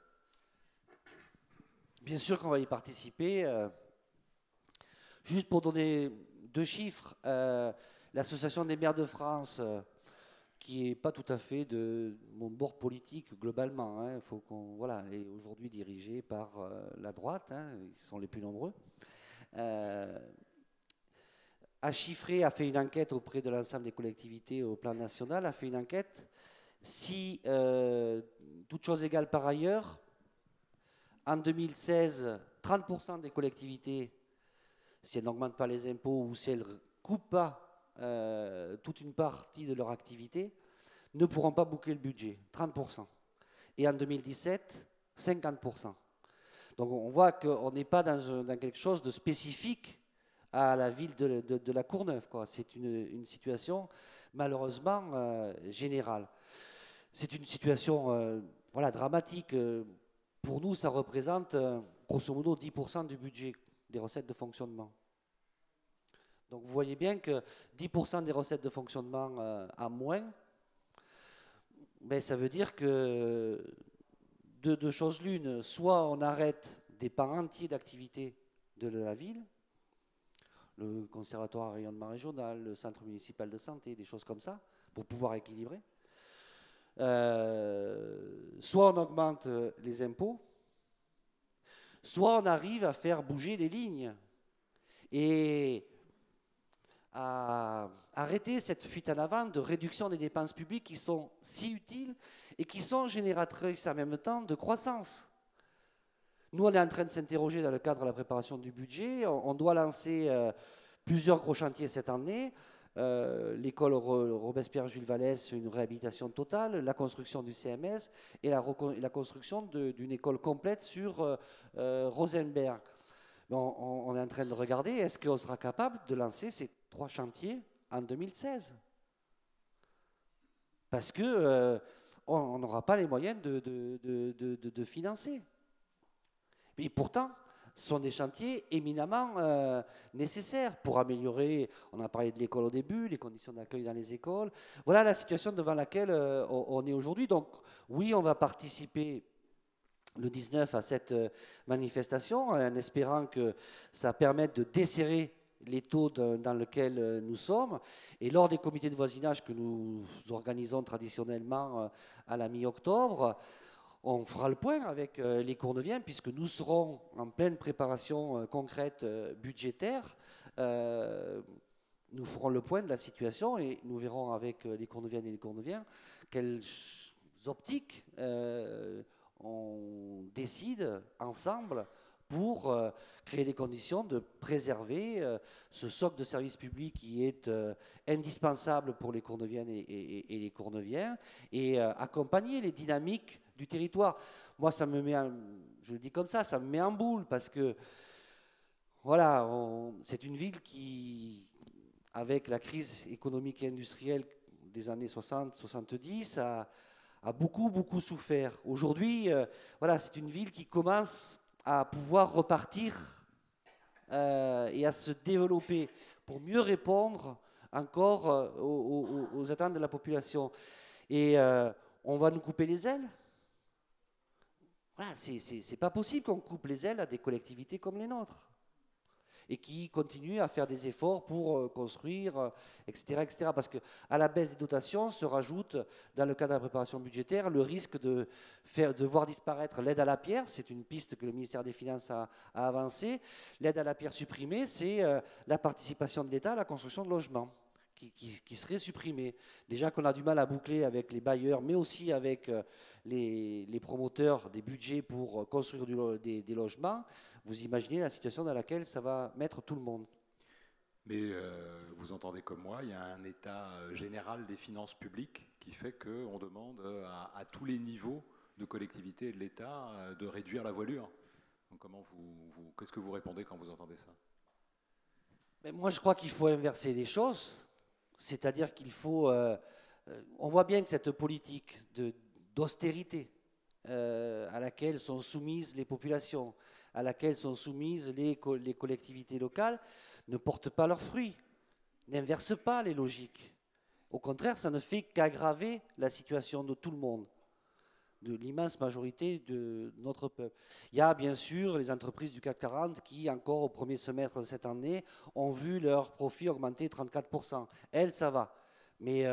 Bien sûr qu'on va y participer. Juste pour donner 2 chiffres, l'Association des maires de France, qui n'est pas tout à fait de mon bord politique globalement, hein, faut qu'on, voilà, est aujourd'hui dirigée par la droite, hein, ils sont les plus nombreux, a chiffré, a fait une enquête auprès de l'ensemble des collectivités au plan national, a fait une enquête. Si, toutes choses égales par ailleurs, en 2016, 30% des collectivités, si elles n'augmentent pas les impôts ou si elles ne coupent pas toute une partie de leur activité, ne pourront pas boucler le budget, 30%. Et en 2017, 50%. Donc on voit qu'on n'est pas dans quelque chose de spécifique à la ville de La Courneuve, quoi. C'est une situation malheureusement générale. C'est une situation voilà, dramatique. Pour nous, ça représente grosso modo 10% du budget des recettes de fonctionnement. Donc vous voyez bien que 10% des recettes de fonctionnement en moins, ben, ça veut dire que deux choses l'une, soit on arrête des pans entiers d'activité de la ville, le conservatoire à rayonnement régional, le centre municipal de santé, des choses comme ça, pour pouvoir équilibrer. Soit on augmente les impôts, soit on arrive à faire bouger les lignes et à arrêter cette fuite en avant de réduction des dépenses publiques qui sont si utiles et qui sont génératrices en même temps de croissance. Nous, on est en train de s'interroger dans le cadre de la préparation du budget. On doit lancer plusieurs gros chantiers cette année. L'école Robespierre-Jules Vallès, une réhabilitation totale, la construction du CMS et la construction d'une école complète sur Rosenberg. Bon, on est en train de regarder, est-ce qu'on sera capable de lancer ces 3 chantiers en 2016? Parce que on n'aura pas les moyens de financer. Et pourtant, ce sont des chantiers éminemment nécessaires pour améliorer, on a parlé de l'école au début, les conditions d'accueil dans les écoles. Voilà la situation devant laquelle on est aujourd'hui. Donc oui, on va participer le 19 à cette manifestation, en espérant que ça permette de desserrer les taux dans lesquels nous sommes. Et lors des comités de voisinage que nous organisons traditionnellement à la mi-octobre, on fera le point avec les Courneuviens, puisque nous serons en pleine préparation concrète budgétaire nous ferons le point de la situation et nous verrons avec les Courneuviennes et les Courneuviens quelles optiques on décide ensemble pour créer les conditions de préserver ce socle de services publics qui est indispensable pour les Courneuviennes et les Courneuviens et accompagner les dynamiques du territoire. Moi, ça me met, je le dis comme ça me met en boule parce que voilà, c'est une ville qui, avec la crise économique et industrielle des années 60-70, a beaucoup souffert. Aujourd'hui, voilà, c'est une ville qui commence à pouvoir repartir et à se développer pour mieux répondre encore aux attentes de la population. Et on va nous couper les ailes. Voilà, c'est pas possible qu'on coupe les ailes à des collectivités comme les nôtres et qui continuent à faire des efforts pour construire, etc. Parce qu'à la baisse des dotations se rajoute, dans le cadre de la préparation budgétaire, le risque de voir disparaître l'aide à la pierre. C'est une piste que le ministère des Finances a avancée. L'aide à la pierre supprimée, c'est la participation de l'État à la construction de logements qui serait supprimée. Déjà qu'on a du mal à boucler avec les bailleurs, mais aussi avec les promoteurs des budgets pour construire des logements. Vous imaginez la situation dans laquelle ça va mettre tout le monde. Mais vous entendez comme moi, il y a un état général des finances publiques qui fait qu'on demande à tous les niveaux de collectivité et de l'État de réduire la voilure. Donc qu'est-ce que vous répondez quand vous entendez ça? Mais moi, je crois qu'il faut inverser les choses. C'est-à-dire qu'il faut... on voit bien que cette politique d'austérité à laquelle sont soumises les populations, à laquelle sont soumises les collectivités locales, ne porte pas leurs fruits, n'inverse pas les logiques. Au contraire, ça ne fait qu'aggraver la situation de tout le monde, de l'immense majorité de notre peuple. Il y a bien sûr les entreprises du CAC 40 qui, encore au premier semestre de cette année, ont vu leur profit augmenter 34%. Elles, ça va. Mais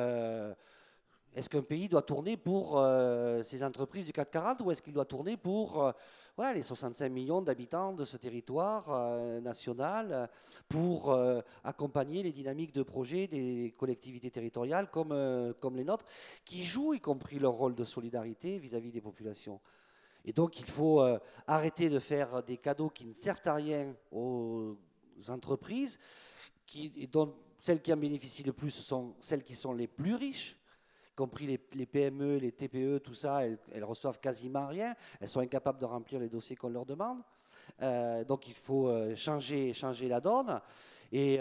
est-ce qu'un pays doit tourner pour ces entreprises du CAC 40 ou est-ce qu'il doit tourner pour voilà, les 65 millions d'habitants de ce territoire national pour accompagner les dynamiques de projet des collectivités territoriales comme les nôtres, qui jouent y compris leur rôle de solidarité vis-à-vis des populations. Et donc il faut arrêter de faire des cadeaux qui ne servent à rien aux entreprises, dont celles qui en bénéficient le plus sont celles qui sont les plus riches, y compris les PME, les TPE, tout ça, elles reçoivent quasiment rien. Elles sont incapables de remplir les dossiers qu'on leur demande. Donc il faut changer la donne. Et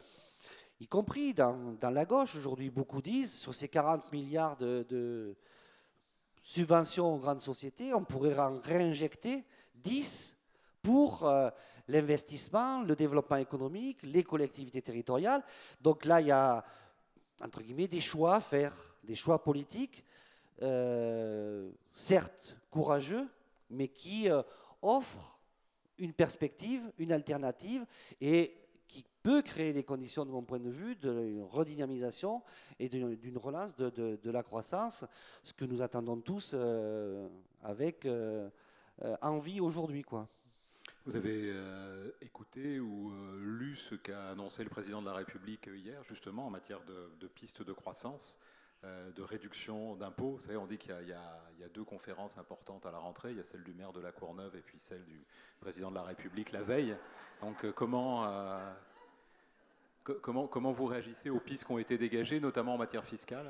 y compris dans la gauche, aujourd'hui, beaucoup disent, sur ces 40 milliards de subventions aux grandes sociétés, on pourrait en réinjecter 10 pour l'investissement, le développement économique, les collectivités territoriales. Donc là, il y a, entre guillemets, des choix à faire, des choix politiques, certes courageux, mais qui offrent une perspective, une alternative, et qui peut créer les conditions, de mon point de vue, d'une redynamisation et d'une relance de la croissance, ce que nous attendons tous avec envie aujourd'hui, quoi. Vous avez écouté ou lu ce qu'a annoncé le président de la République hier, justement, en matière de pistes de croissance, de réduction d'impôts. Vous savez, on dit qu'il y a deux conférences importantes à la rentrée. Il y a celle du maire de la Courneuve et puis celle du président de la République la veille. Donc comment vous réagissez aux pistes qui ont été dégagées, notamment en matière fiscale?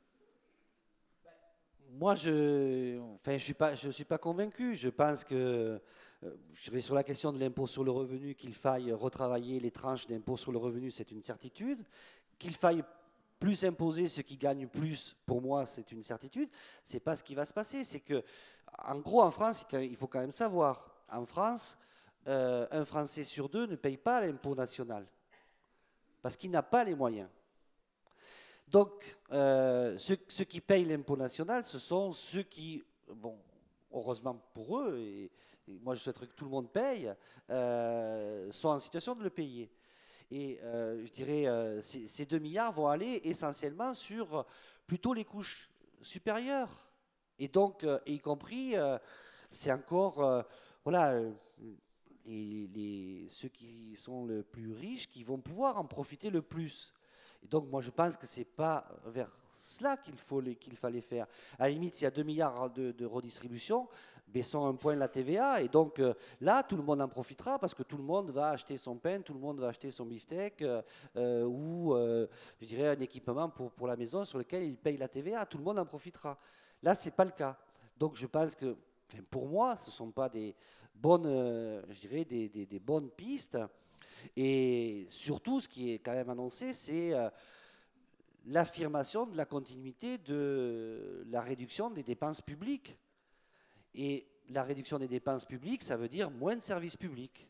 Moi, je suis pas convaincu. Je pense que, je dirais sur la question de l'impôt sur le revenu, qu'il faille retravailler les tranches d'impôt sur le revenu, c'est une certitude. Qu'il faille plus imposer ceux qui gagnent plus, pour moi, c'est une certitude. C'est pas ce qui va se passer. C'est que, en gros, en France, il faut quand même savoir, en France, un Français sur deux ne paye pas l'impôt national parce qu'il n'a pas les moyens. Donc, ceux qui payent l'impôt national, ce sont ceux qui, bon, heureusement pour eux, et moi je souhaiterais que tout le monde paye, sont en situation de le payer. Et je dirais, ces 2 milliards vont aller essentiellement sur plutôt les couches supérieures. Et donc, y compris, c'est encore, voilà, ceux qui sont le plus riches qui vont pouvoir en profiter le plus. Et donc, moi, je pense que ce n'est pas vers cela qu'il fallait faire. À la limite, s'il y a 2 milliards de redistribution, baissons un point la TVA. Et donc, là, tout le monde en profitera parce que tout le monde va acheter son pain, tout le monde va acheter son beefsteak ou, je dirais, un équipement pour la maison sur lequel il paye la TVA. Tout le monde en profitera. Là, ce n'est pas le cas. Donc, je pense que, enfin, pour moi, ce ne sont pas des bonnes, je dirais, des bonnes pistes. Et surtout, ce qui est quand même annoncé, c'est l'affirmation de la continuité de la réduction des dépenses publiques. Et la réduction des dépenses publiques, ça veut dire moins de services publics.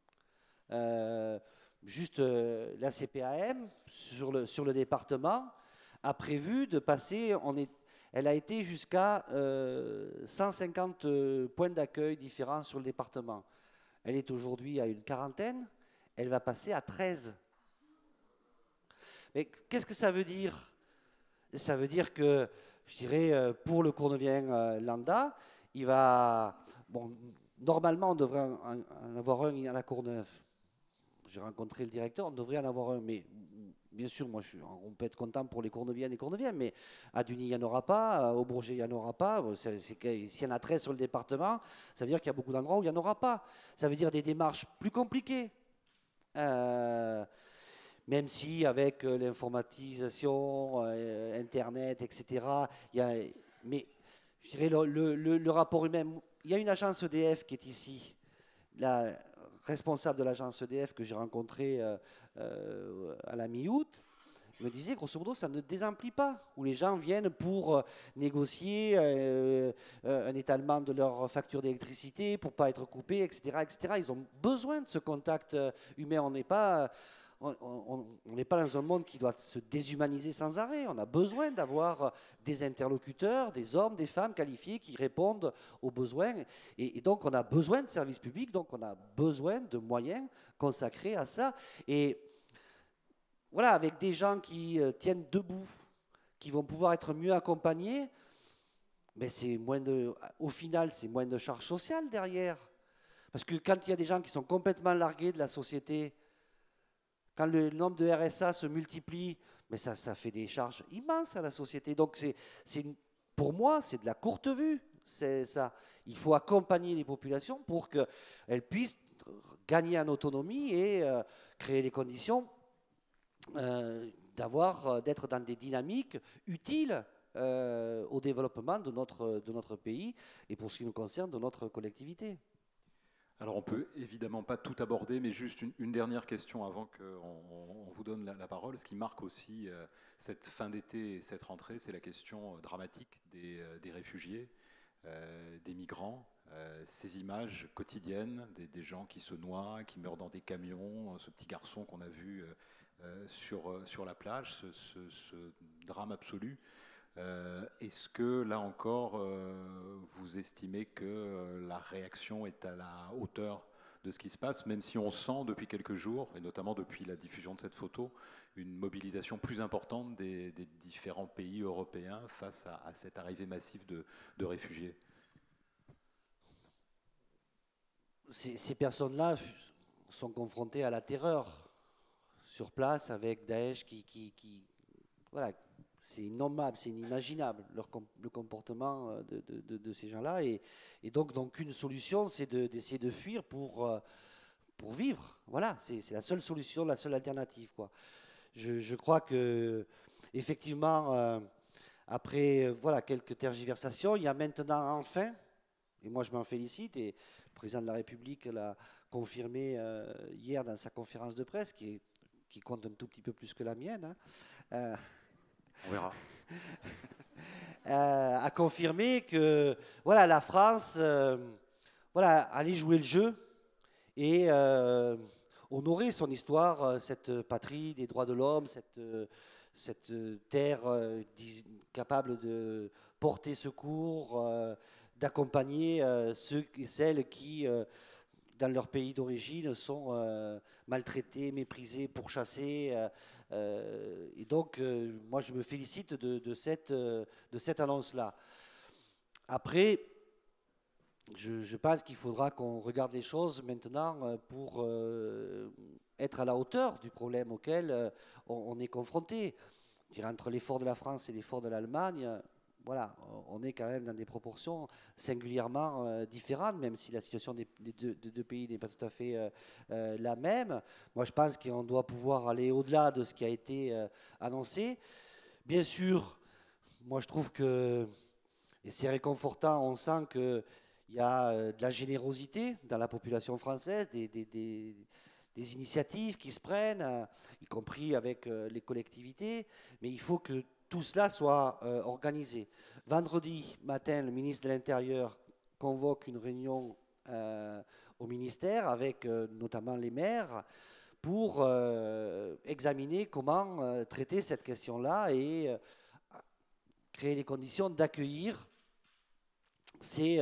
La CPAM, sur le département, a prévu de passer, elle a été jusqu'à 150 points d'accueil différents sur le département. Elle est aujourd'hui à une quarantaine, elle va passer à 13. Mais qu'est-ce que ça veut dire? Ça veut dire que, je dirais, pour le Cournevien-Landa, il va... Bon, normalement, on devrait en avoir un à la Courneuve. J'ai rencontré le directeur, on devrait en avoir un, mais bien sûr, on peut être content pour les Courneviennes et Courneviens, mais à Duny, il n'y en aura pas, au Bourget, il n'y en aura pas. S'il y en a 13 sur le département, ça veut dire qu'il y a beaucoup d'endroits où il n'y en aura pas. Ça veut dire des démarches plus compliquées. Même si avec l'informatisation, Internet, etc., mais je dirais le rapport humain, il y a une agence EDF qui est ici, la responsable de l'agence EDF que j'ai rencontrée à la mi-août, me disait grosso modo ça ne désemplit pas, où les gens viennent pour négocier un étalement de leur facture d'électricité, pour ne pas être coupés, etc., etc. Ils ont besoin de ce contact humain, on n'est pas dans un monde qui doit se déshumaniser sans arrêt. On a besoin d'avoir des interlocuteurs, des hommes, des femmes qualifiés qui répondent aux besoins. Et donc, on a besoin de services publics, donc on a besoin de moyens consacrés à ça. Et voilà, avec des gens qui tiennent debout, qui vont pouvoir être mieux accompagnés, mais au final, c'est moins de charges sociales derrière. Parce que quand il y a des gens qui sont complètement largués de la société, quand le nombre de RSA se multiplie, mais ça fait des charges immenses à la société. Donc, pour moi, c'est de la courte vue. Ça. Il faut accompagner les populations pour qu'elles puissent gagner en autonomie et créer les conditions d'être dans des dynamiques utiles au développement de notre pays et pour ce qui nous concerne, de notre collectivité. Alors on peut évidemment pas tout aborder, mais juste une dernière question avant qu'on vous donne la parole. Ce qui marque aussi cette fin d'été et cette rentrée, c'est la question dramatique des réfugiés, des migrants, ces images quotidiennes des gens qui se noient, qui meurent dans des camions, ce petit garçon qu'on a vu sur la plage, ce drame absolu. Est-ce que, là encore, vous estimez que la réaction est à la hauteur de ce qui se passe, même si on sent depuis quelques jours, et notamment depuis la diffusion de cette photo, une mobilisation plus importante des différents pays européens face à cette arrivée massive de réfugiés? Ces personnes-là sont confrontées à la terreur sur place avec Daesh voilà, c'est innommable, c'est inimaginable le comportement de ces gens-là. Et donc une solution, c'est d'essayer de fuir pour vivre. Voilà, c'est la seule solution, la seule alternative, quoi. Je crois que effectivement, après voilà quelques tergiversations, il y a maintenant enfin, et moi je m'en félicite, et le président de la République l'a confirmé hier dans sa conférence de presse, qui compte un tout petit peu plus que la mienne. On verra. A confirmé que voilà, la France allait jouer le jeu et honorer son histoire, cette patrie des droits de l'homme, cette terre capable de porter secours, d'accompagner ceux et celles qui, dans leur pays d'origine, sont maltraités, méprisés, pourchassés. Et donc, moi, je me félicite de cette annonce-là. Après, je pense qu'il faudra qu'on regarde les choses maintenant pour être à la hauteur du problème auquel on est confronté. Je dirais, entre l'effort de la France et l'effort de l'Allemagne, voilà, on est quand même dans des proportions singulièrement différentes, même si la situation des deux pays n'est pas tout à fait la même. Moi, je pense qu'on doit pouvoir aller au-delà de ce qui a été annoncé. Bien sûr, moi, je trouve que, et c'est réconfortant, on sent qu'il y a de la générosité dans la population française, des initiatives qui se prennent, y compris avec les collectivités, mais il faut que tout cela soit organisé. Vendredi matin, le ministre de l'Intérieur convoque une réunion au ministère avec notamment les maires pour examiner comment traiter cette question-là et créer les conditions d'accueillir ces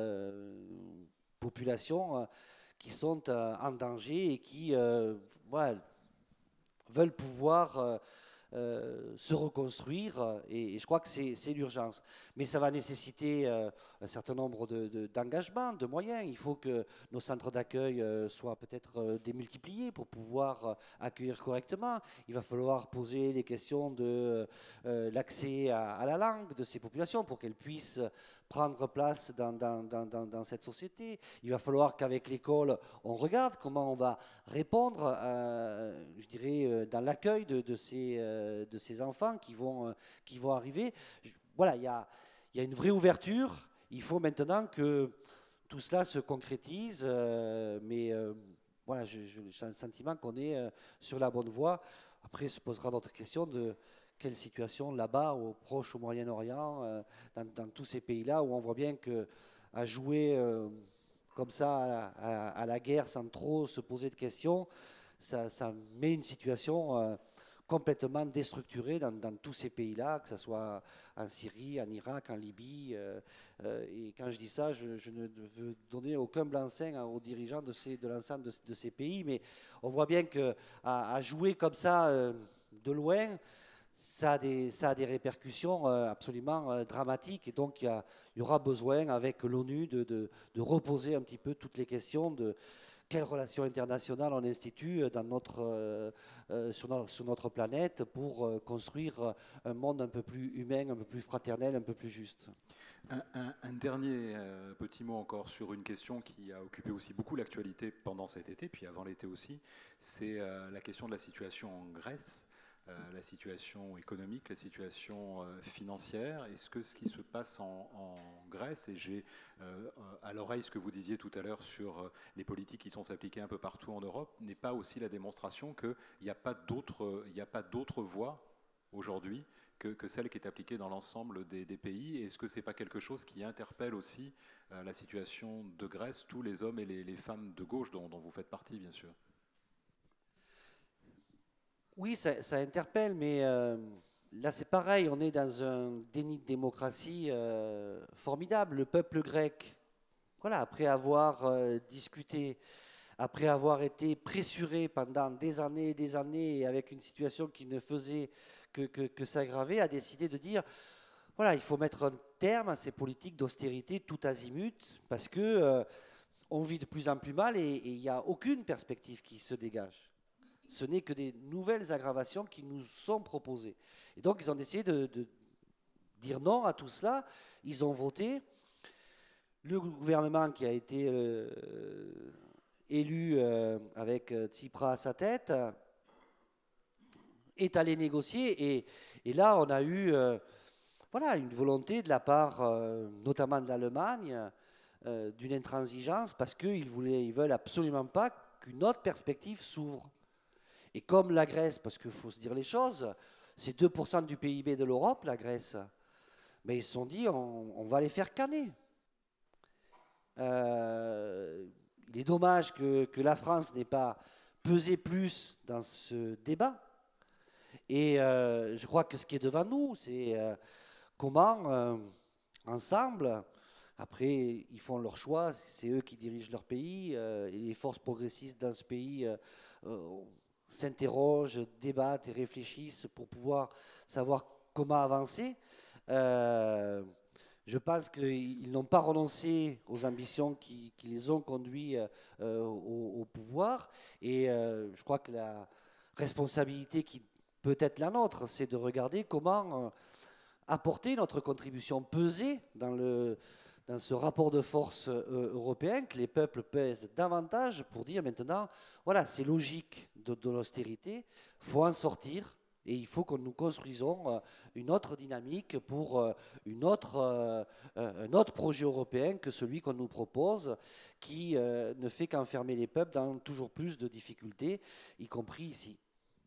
populations qui sont en danger et qui voilà, veulent pouvoir se reconstruire. Et je crois que c'est l'urgence. Mais ça va nécessiter un certain nombre d'engagements, de moyens. Il faut que nos centres d'accueil soient peut-être démultipliés pour pouvoir accueillir correctement. Il va falloir poser les questions de l'accès à la langue de ces populations pour qu'elles puissent prendre place dans cette société. Il va falloir qu'avec l'école, on regarde comment on va répondre, je dirais, dans l'accueil de ces enfants qui vont arriver. Voilà, il y a une vraie ouverture. Il faut maintenant que tout cela se concrétise, mais voilà, j'ai le sentiment qu'on est sur la bonne voie. Après, se posera d'autres questions de quelle situation là-bas, au Proche, au Moyen-Orient, dans tous ces pays-là, où on voit bien qu'à jouer comme ça à la guerre sans trop se poser de questions, ça met une situation complètement déstructurée dans tous ces pays-là, que ce soit en Syrie, en Irak, en Libye. Et quand je dis ça, je ne veux donner aucun blanc-seing aux dirigeants de l'ensemble de ces pays, mais on voit bien qu'à jouer comme ça de loin, ça a des répercussions absolument dramatiques. Et donc, il y aura besoin, avec l'ONU, de reposer un petit peu toutes les questions de quelles relations internationales on institue sur notre planète pour construire un monde un peu plus humain, un peu plus fraternel, un peu plus juste. Un dernier petit mot encore sur une question qui a occupé aussi beaucoup l'actualité pendant cet été, puis avant l'été aussi, c'est la question de la situation en Grèce. La situation économique, la situation financière. Est-ce que ce qui se passe en Grèce, et j'ai à l'oreille ce que vous disiez tout à l'heure sur les politiques qui sont appliquées un peu partout en Europe, n'est pas aussi la démonstration qu'il n'y a pas d'autre voie aujourd'hui que celle qui est appliquée dans l'ensemble des pays? Est-ce que ce n'est pas quelque chose qui interpelle aussi la situation de Grèce, tous les hommes et les femmes de gauche dont vous faites partie, bien sûr? Oui, ça interpelle, mais là c'est pareil, on est dans un déni de démocratie formidable. Le peuple grec, voilà, après avoir discuté, après avoir été pressuré pendant des années, et avec une situation qui ne faisait que s'aggraver, a décidé de dire, voilà, il faut mettre un terme à ces politiques d'austérité tout azimut, parce que on vit de plus en plus mal et il n'y a aucune perspective qui se dégage. Ce n'est que des nouvelles aggravations qui nous sont proposées. Et donc, ils ont décidé de dire non à tout cela. Ils ont voté. Le gouvernement qui a été élu avec Tsipras à sa tête est allé négocier. Et là, on a eu voilà, une volonté de la part, notamment de l'Allemagne, d'une intransigeance, parce qu'ils veulent absolument pas qu'une autre perspective s'ouvre. Et comme la Grèce, parce qu'il faut se dire les choses, c'est 2% du PIB de l'Europe, la Grèce, mais ils se sont dit, on va les faire canner. Il est dommage que la France n'ait pas pesé plus dans ce débat. Et je crois que ce qui est devant nous, c'est comment, ensemble, après, ils font leur choix, c'est eux qui dirigent leur pays, et les forces progressistes dans ce pays s'interrogent, débattent et réfléchissent pour pouvoir savoir comment avancer. Je pense qu'ils n'ont pas renoncé aux ambitions qui les ont conduits au pouvoir. Et je crois que la responsabilité qui peut être la nôtre, c'est de regarder comment apporter notre contribution, peser dans ce rapport de force européen, que les peuples pèsent davantage pour dire maintenant, voilà, c'est logique de l'austérité, il faut en sortir. Et il faut que nous construisons une autre dynamique pour un autre projet européen que celui qu'on nous propose, qui ne fait qu'enfermer les peuples dans toujours plus de difficultés, y compris ici.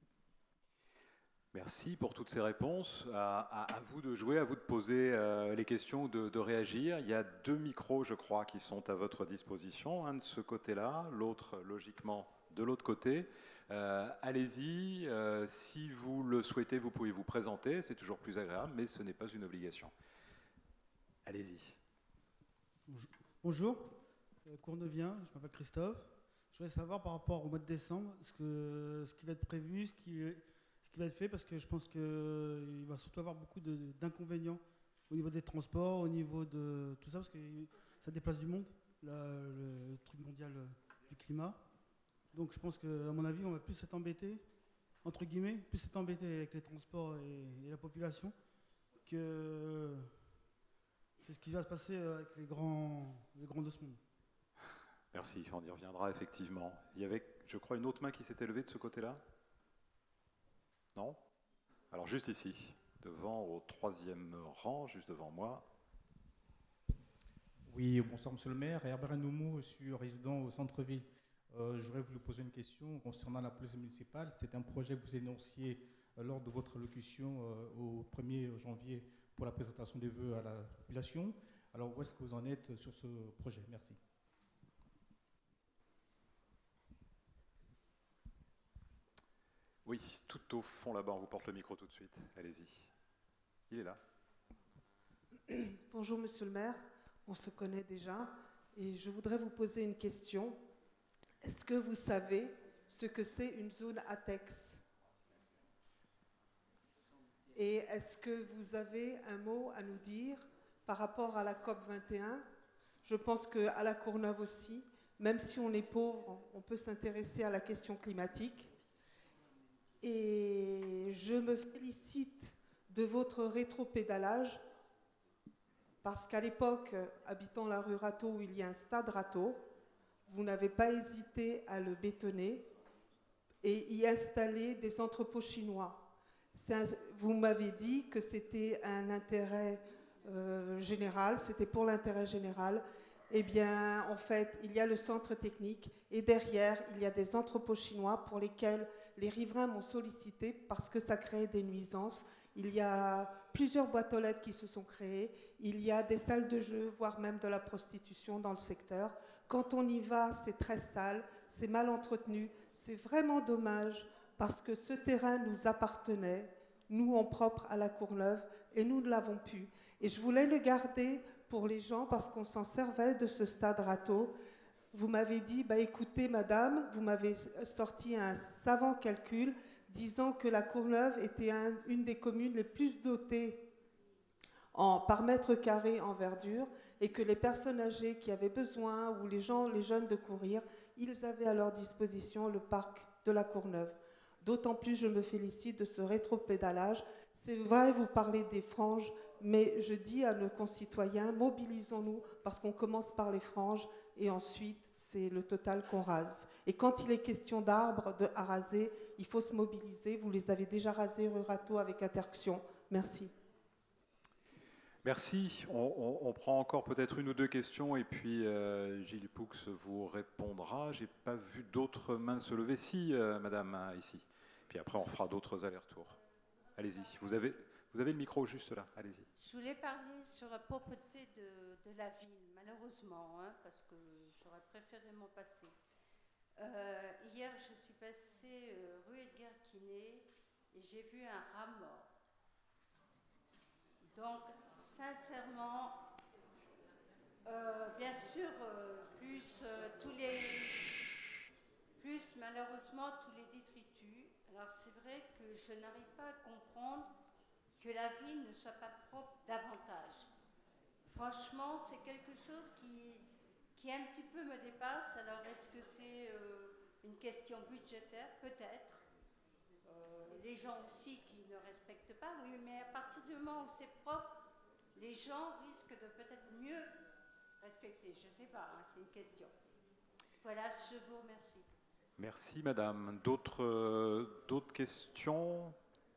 Merci pour toutes ces réponses. À vous de jouer, à vous de poser les questions, de réagir. Il y a 2 micros, je crois, qui sont à votre disposition. Un de ce côté-là, l'autre, logiquement, de l'autre côté. Allez-y. Si vous le souhaitez, vous pouvez vous présenter. C'est toujours plus agréable, mais ce n'est pas une obligation. Allez-y. Bonjour, Cournevien, je m'appelle Christophe. Je voudrais savoir par rapport au mois de décembre ce qui va être prévu, ce qui va être fait, parce que je pense qu'il va surtout avoir beaucoup d'inconvénients au niveau des transports, au niveau de tout ça, parce que ça déplace du monde, le truc mondial du climat. Donc je pense qu'à mon avis, on va plus s'être embêté, entre guillemets, plus s'être embêté avec les transports et la population que ce qui va se passer avec les grands de ce monde. Merci, on y reviendra effectivement. Il y avait, je crois, une autre main qui s'était levée de ce côté-là. Non? Alors juste ici, devant, au 3e rang, juste devant moi. Oui, bonsoir Monsieur le maire. Herbert Noumou, je suis résident au centre-ville. Je voudrais vous poser une question concernant la police municipale. C'est un projet que vous énonciez lors de votre allocution au 1er janvier pour la présentation des vœux à la population. Alors où est-ce que vous en êtes sur ce projet? Merci. Oui, tout au fond là-bas, on vous porte le micro tout de suite. Allez-y. Il est là. Bonjour Monsieur le maire, on se connaît déjà et je voudrais vous poser une question. Est-ce que vous savez ce que c'est une zone ATEX? Et est-ce que vous avez un mot à nous dire par rapport à la COP 21? Je pense qu'à la Courneuve aussi, même si on est pauvre, on peut s'intéresser à la question climatique. Et je me félicite de votre rétropédalage parce qu'à l'époque, habitant la rue Rateau où il y a un stade Rateau, vous n'avez pas hésité à le bétonner et y installer des entrepôts chinois. Vous m'avez dit que c'était un intérêt général, c'était pour l'intérêt général. Eh bien, en fait, il y a le centre technique et derrière, il y a des entrepôts chinois pour lesquels les riverains m'ont sollicité parce que ça crée des nuisances. Il y a plusieurs boîtes aux lettres qui se sont créées. Il y a des salles de jeu, voire même de la prostitution dans le secteur. Quand on y va, c'est très sale, c'est mal entretenu. C'est vraiment dommage parce que ce terrain nous appartenait, nous en propre à la Courneuve, et nous ne l'avons pu. Et je voulais le garder pour les gens parce qu'on s'en servait de ce stade Rateau. Vous m'avez dit, bah écoutez madame, vous m'avez sorti un savant calcul disant que la Courneuve était une des communes les plus dotées par mètre carré en verdure et que les personnes âgées qui avaient besoin ou les jeunes de courir, ils avaient à leur disposition le parc de la Courneuve. D'autant plus je me félicite de ce rétropédalage. C'est vrai, vous parlez des franges, mais je dis à nos concitoyens, mobilisons-nous parce qu'on commence par les franges et ensuite c'est le total qu'on rase. Et quand il est question d'arbres à raser, il faut se mobiliser. Vous les avez déjà rasés rue Rateau avec Interxion. Merci. Merci. On prend encore peut-être une ou deux questions et puis Gilles Poux vous répondra. Je n'ai pas vu d'autres mains se lever. Si, madame, ici. Puis après, on fera d'autres allers-retours. Allez-y. Vous avez le micro juste là. Allez-y. Je voulais parler sur la pauvreté de la ville, malheureusement, hein, parce que j'aurais préféré m'en passer. Hier, je suis passée rue Edgar Quinet et j'ai vu un rat mort. Donc, sincèrement, bien sûr, plus malheureusement tous les détritus. Alors c'est vrai que je n'arrive pas à comprendre que la ville ne soit pas propre davantage. franchement, c'est quelque chose qui un petit peu me dépasse. Alors, est-ce que c'est une question budgétaire? Peut-être. Les gens aussi qui ne respectent pas, oui, mais à partir du moment où c'est propre, les gens risquent de peut-être mieux respecter. Je ne sais pas, hein, c'est une question. Voilà, je vous remercie. Merci, madame. D'autres questions?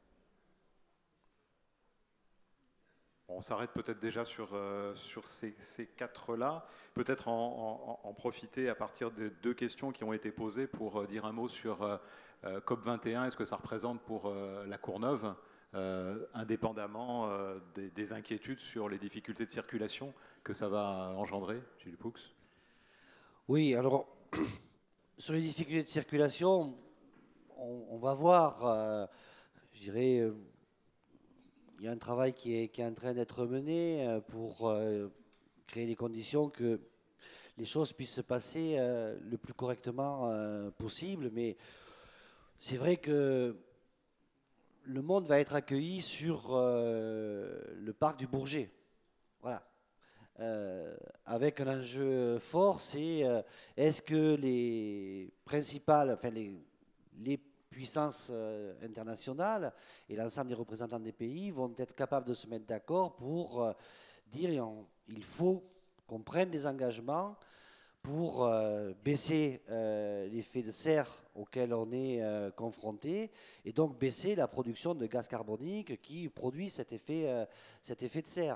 On s'arrête peut-être déjà sur ces quatre-là. Peut-être en profiter à partir de deux questions qui ont été posées pour dire un mot sur COP21. Est-ce que ça représente pour la Courneuve, indépendamment des inquiétudes sur les difficultés de circulation que ça va engendrer, Gilles Poux? Oui, alors, sur les difficultés de circulation, on va voir, je dirais, il y a un travail qui est en train d'être mené pour créer les conditions que les choses puissent se passer le plus correctement possible. Mais c'est vrai que le monde va être accueilli sur le parc du Bourget. Voilà. Avec un enjeu fort, c'est est-ce que les principales, enfin les puissances internationales et l'ensemble des représentants des pays vont être capables de se mettre d'accord pour dire il faut qu'on prenne des engagements pour baisser l'effet de serre auquel on est confronté et donc baisser la production de gaz carbonique qui produit cet effet de serre.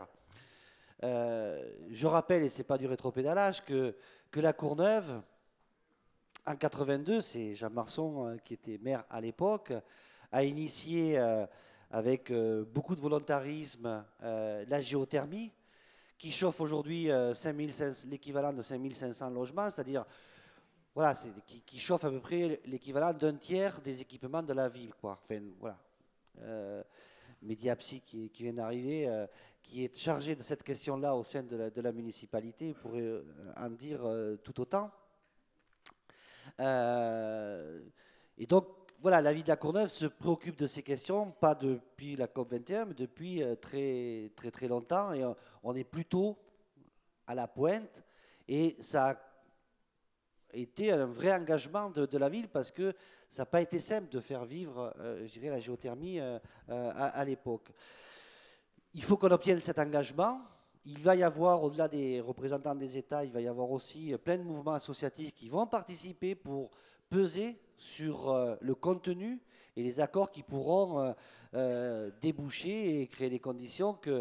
Je rappelle, et ce n'est pas du rétropédalage, que la Courneuve, en 82, c'est Jean Marson qui était maire à l'époque, a initié avec beaucoup de volontarisme la géothermie, qui chauffe aujourd'hui l'équivalent de 5500 logements, c'est-à-dire voilà, qui chauffe à peu près l'équivalent d'un tiers des équipements de la ville, quoi. Enfin, voilà. Mediapsy qui vient d'arriver, qui est chargé de cette question-là au sein de la municipalité, pourrait en dire tout autant. Et donc, voilà, la ville de la Courneuve se préoccupe de ces questions, pas depuis la COP21, mais depuis très, très, très longtemps. Et on est plutôt à la pointe. Et ça a été un vrai engagement de la ville parce que ça n'a pas été simple de faire vivre, je dirais, la géothermie à l'époque. Il faut qu'on obtienne cet engagement. Il va y avoir, au-delà des représentants des États, il va y avoir aussi plein de mouvements associatifs qui vont participer pour peser sur le contenu et les accords qui pourront déboucher et créer les conditions que,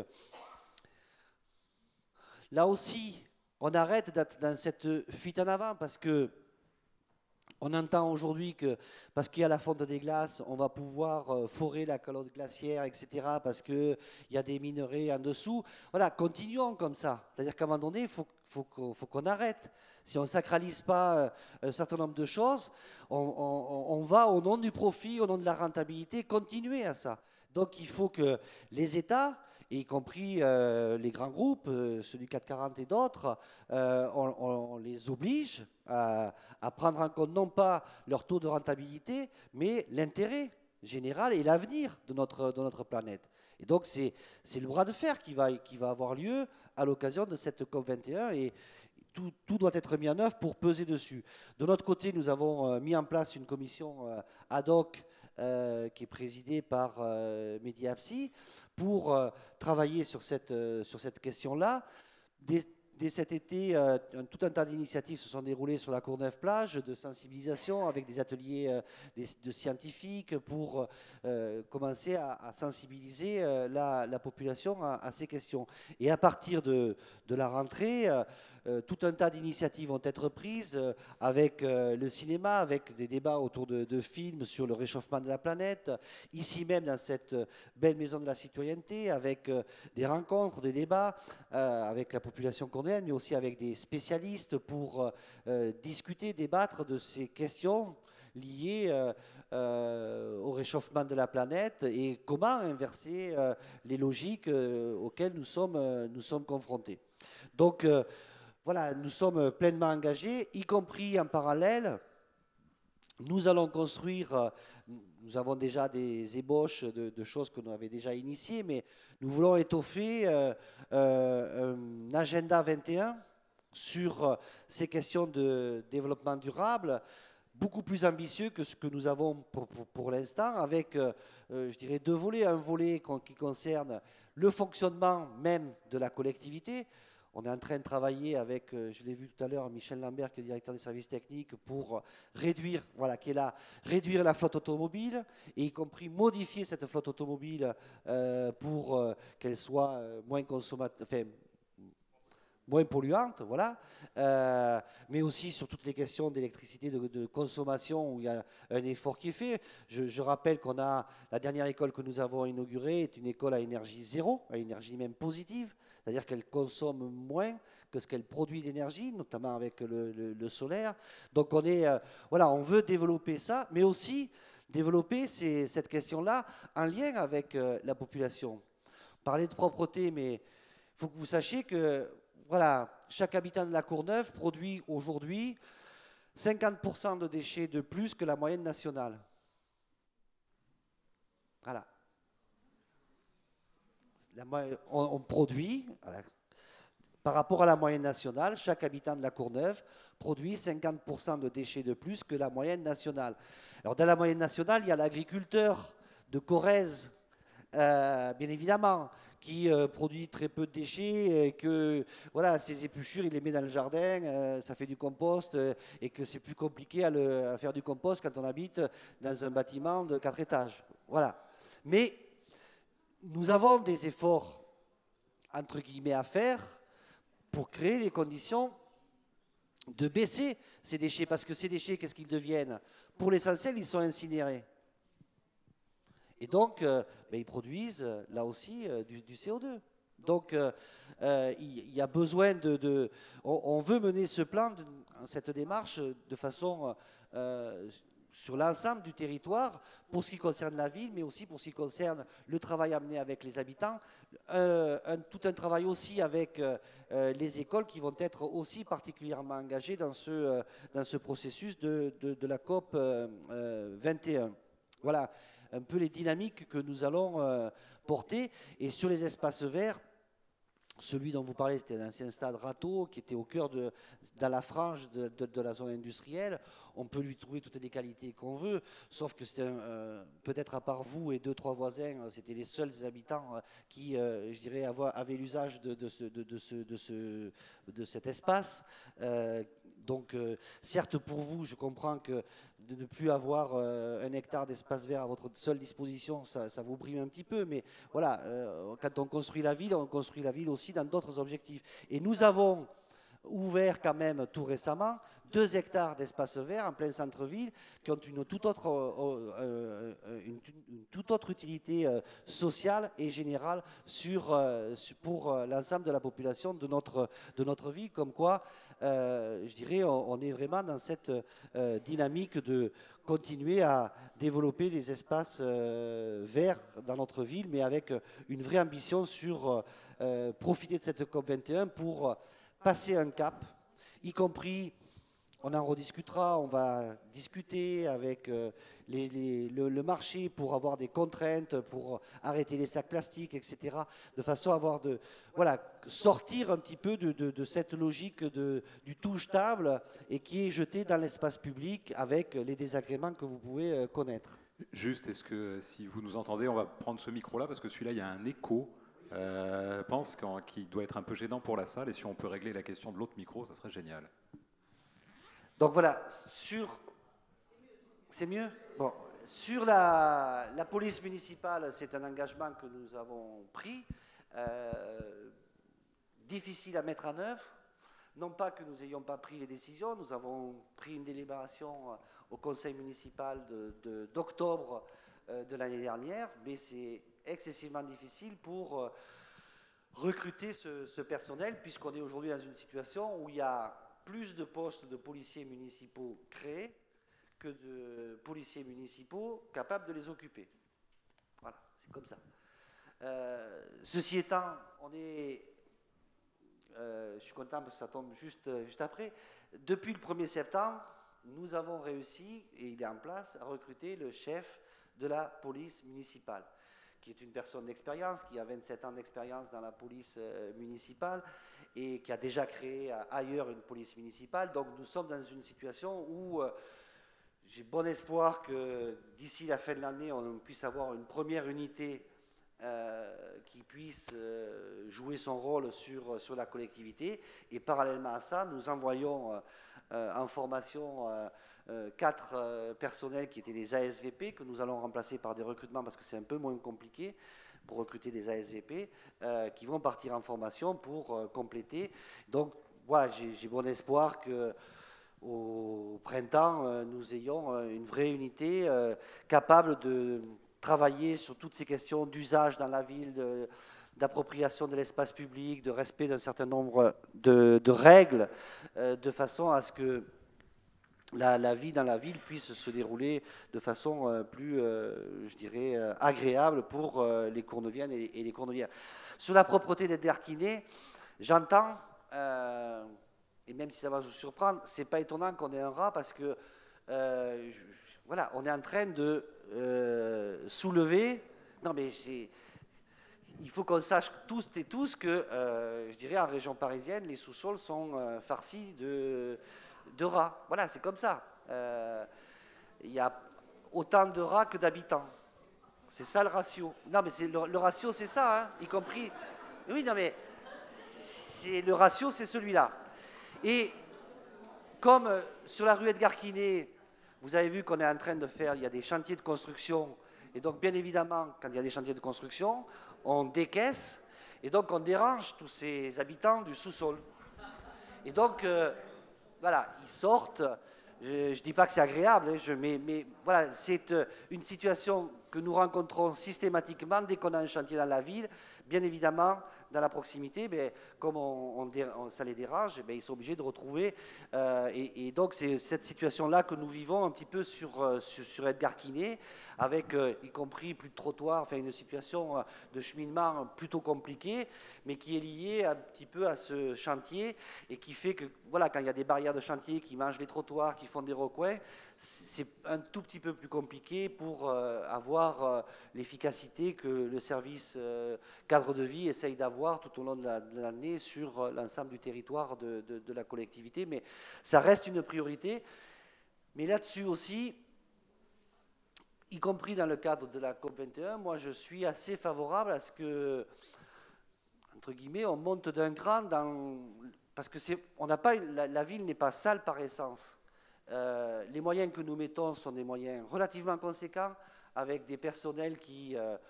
là aussi, on arrête d'être dans cette fuite en avant parce que on entend aujourd'hui que, parce qu'il y a la fonte des glaces, on va pouvoir forer la calotte glaciaire, etc., parce qu'il y a des minerais en dessous. Voilà, continuons comme ça. C'est-à-dire qu'à un moment donné, il faut qu'on arrête. Si on ne sacralise pas un certain nombre de choses, on va, au nom du profit, au nom de la rentabilité, continuer à ça. Donc il faut que les États, y compris les grands groupes, ceux du 440 et d'autres, on les oblige à prendre en compte non pas leur taux de rentabilité, mais l'intérêt général et l'avenir de notre planète. Et donc c'est le bras de fer qui va avoir lieu à l'occasion de cette COP21 et tout doit être mis en œuvre pour peser dessus. De notre côté, nous avons mis en place une commission ad hoc qui est présidée par Mediapsy pour travailler sur cette question-là. Dès cet été, tout un tas d'initiatives se sont déroulées sur la Courneuve-Plage, de sensibilisation avec des ateliers de scientifiques pour commencer à sensibiliser la population à ces questions. Et à partir de la rentrée, tout un tas d'initiatives vont être prises avec le cinéma, avec des débats autour de films sur le réchauffement de la planète, ici même dans cette belle maison de la citoyenneté, avec des rencontres, des débats avec la population cournaise, mais aussi avec des spécialistes pour discuter, débattre de ces questions liées au réchauffement de la planète et comment inverser les logiques auxquelles nous sommes confrontés. Donc, voilà, nous sommes pleinement engagés, y compris en parallèle Nous allons construire, nous avons déjà des ébauches de choses que nous avions déjà initiées, mais nous voulons étoffer un agenda 21 sur ces questions de développement durable, beaucoup plus ambitieux que ce que nous avons pour l'instant, avec, je dirais, deux volets. Un volet qui concerne le fonctionnement même de la collectivité. On est en train de travailler avec, je l'ai vu tout à l'heure, Michel Lambert, qui est directeur des services techniques, pour réduire, voilà, qui est là, réduire la flotte automobile, et y compris modifier cette flotte automobile pour qu'elle soit moins consommatrice, enfin, moins polluante, voilà, mais aussi sur toutes les questions d'électricité, de consommation, où il y a un effort qui est fait. Je rappelle qu'on a, la dernière école que nous avons inaugurée est une école à énergie zéro, à énergie même positive, c'est-à-dire qu'elle consomme moins que ce qu'elle produit d'énergie, notamment avec le solaire. Donc on est, voilà, on veut développer ça, mais aussi développer cette question-là en lien avec la population. Parler de propreté, mais il faut que vous sachiez que voilà, chaque habitant de la Courneuve produit aujourd'hui 50% de déchets de plus que la moyenne nationale. Voilà. On produit, voilà, par rapport à la moyenne nationale, chaque habitant de la Courneuve produit 50% de déchets de plus que la moyenne nationale. Alors dans la moyenne nationale, il y a l'agriculteur de Corrèze, bien évidemment, qui produit très peu de déchets, et que voilà, ses épluchures, il les met dans le jardin, ça fait du compost, et que c'est plus compliqué à faire du compost quand on habite dans un bâtiment de 4 étages. Voilà. Mais nous avons des efforts, entre guillemets, à faire pour créer les conditions de baisser ces déchets, parce que ces déchets, qu'est-ce qu'ils deviennent? Pour l'essentiel, ils sont incinérés. Et donc, ils produisent là aussi du CO2. Donc, il y a besoin on veut mener ce plan, cette démarche, de façon sur l'ensemble du territoire, pour ce qui concerne la ville, mais aussi pour ce qui concerne le travail amené avec les habitants, tout un travail aussi avec les écoles qui vont être aussi particulièrement engagées dans ce processus de la COP 21. Voilà un peu les dynamiques que nous allons porter. Et sur les espaces verts, celui dont vous parlez, c'était un ancien stade Rateau, qui était au cœur dans la frange de la zone industrielle. On peut lui trouver toutes les qualités qu'on veut, sauf que c'était peut-être à part vous et 2-3 voisins, c'était les seuls habitants qui, je dirais, avaient l'usage de cet espace. Donc, certes, pour vous, je comprends que de ne plus avoir un hectare d'espace vert à votre seule disposition, ça vous brime un petit peu, mais voilà, quand on construit la ville aussi dans d'autres objectifs. Et nous avons ouvert quand même tout récemment 2 hectares d'espace vert en plein centre-ville qui ont une toute autre utilité sociale et générale pour l'ensemble de la population de notre ville, comme quoi je dirais, on est vraiment dans cette dynamique de continuer à développer les espaces verts dans notre ville, mais avec une vraie ambition sur profiter de cette COP21 pour passer un cap, y compris, on en rediscutera, on va discuter avec le marché pour avoir des contraintes, pour arrêter les sacs plastiques, etc., de façon à avoir sortir un petit peu de cette logique du tout jetable et qui est jeté dans l'espace public avec les désagréments que vous pouvez connaître. Juste, est-ce que si vous nous entendez, on va prendre ce micro-là, parce que celui-là, il y a un écho, pense qui doit être un peu gênant pour la salle, et si on peut régler la question de l'autre micro, ça serait génial. Donc voilà, c'est mieux. Bon, sur la police municipale, c'est un engagement que nous avons pris, difficile à mettre en œuvre. Non pas que nous n'ayons pas pris les décisions, nous avons pris une délibération au conseil municipal d'octobre de l'année dernière, mais c'est excessivement difficile pour recruter ce personnel, puisqu'on est aujourd'hui dans une situation où il y a plus de postes de policiers municipaux créés que de policiers municipaux capables de les occuper. Voilà, c'est comme ça. Ceci étant, je suis content parce que ça tombe juste après. Depuis le 1er septembre, nous avons réussi, et il est en place, à recruter le chef de la police municipale, qui est une personne d'expérience, qui a 27 ans d'expérience dans la police municipale et qui a déjà créé ailleurs une police municipale. Donc nous sommes dans une situation où j'ai bon espoir que d'ici la fin de l'année, on puisse avoir une première unité qui puisse jouer son rôle sur la collectivité. Et parallèlement à ça, nous envoyons en formation 4 personnels qui étaient des ASVP, que nous allons remplacer par des recrutements parce que c'est un peu moins compliqué pour recruter des ASVP, qui vont partir en formation pour compléter. Donc voilà, j'ai bon espoir qu'au printemps, nous ayons une vraie unité capable de travailler sur toutes ces questions d'usage dans la ville, d'appropriation de l'espace public, de respect d'un certain nombre de règles, de façon à ce que la vie dans la ville puisse se dérouler de façon plus, je dirais, agréable pour les Courneviennes et les Courneviens. Sur la propreté des Derquinés, j'entends, et même si ça va vous surprendre, c'est pas étonnant qu'on ait un rat parce que voilà, on est en train de soulever. Non, mais il faut qu'on sache tous et tous que, je dirais, en région parisienne, les sous-sols sont farcis de rats. Voilà, c'est comme ça. Il y a autant de rats que d'habitants. C'est ça le ratio. Non, mais le ratio, c'est ça, hein, y compris. Oui, non, mais le ratio, c'est celui-là. Et comme sur la rue Edgar Quinet, vous avez vu qu'on est en train de faire, il y a des chantiers de construction, et donc bien évidemment, quand il y a des chantiers de construction, on décaisse, et donc on dérange tous ces habitants du sous-sol. Et donc, voilà, ils sortent, je ne dis pas que c'est agréable, hein, mais voilà, c'est une situation que nous rencontrons systématiquement dès qu'on a un chantier dans la ville. Bien évidemment, dans la proximité, mais comme ça les dérange, ils sont obligés de retrouver. Et donc, c'est cette situation-là que nous vivons un petit peu sur Edgar Quinet, avec y compris plus de trottoirs, enfin une situation de cheminement plutôt compliquée, mais qui est liée un petit peu à ce chantier et qui fait que, voilà, quand il y a des barrières de chantier qui mangent les trottoirs, qui font des recoins, c'est un tout petit peu plus compliqué pour avoir l'efficacité que le service cadre de vie essaye d'avoir tout au long de l'année sur l'ensemble du territoire de la collectivité. Mais ça reste une priorité. Mais là-dessus aussi, y compris dans le cadre de la COP21, moi je suis assez favorable à ce que, entre guillemets, on monte d'un cran parce que on n'a pas la ville n'est pas sale par essence. Les moyens que nous mettons sont des moyens relativement conséquents, avec des personnels qui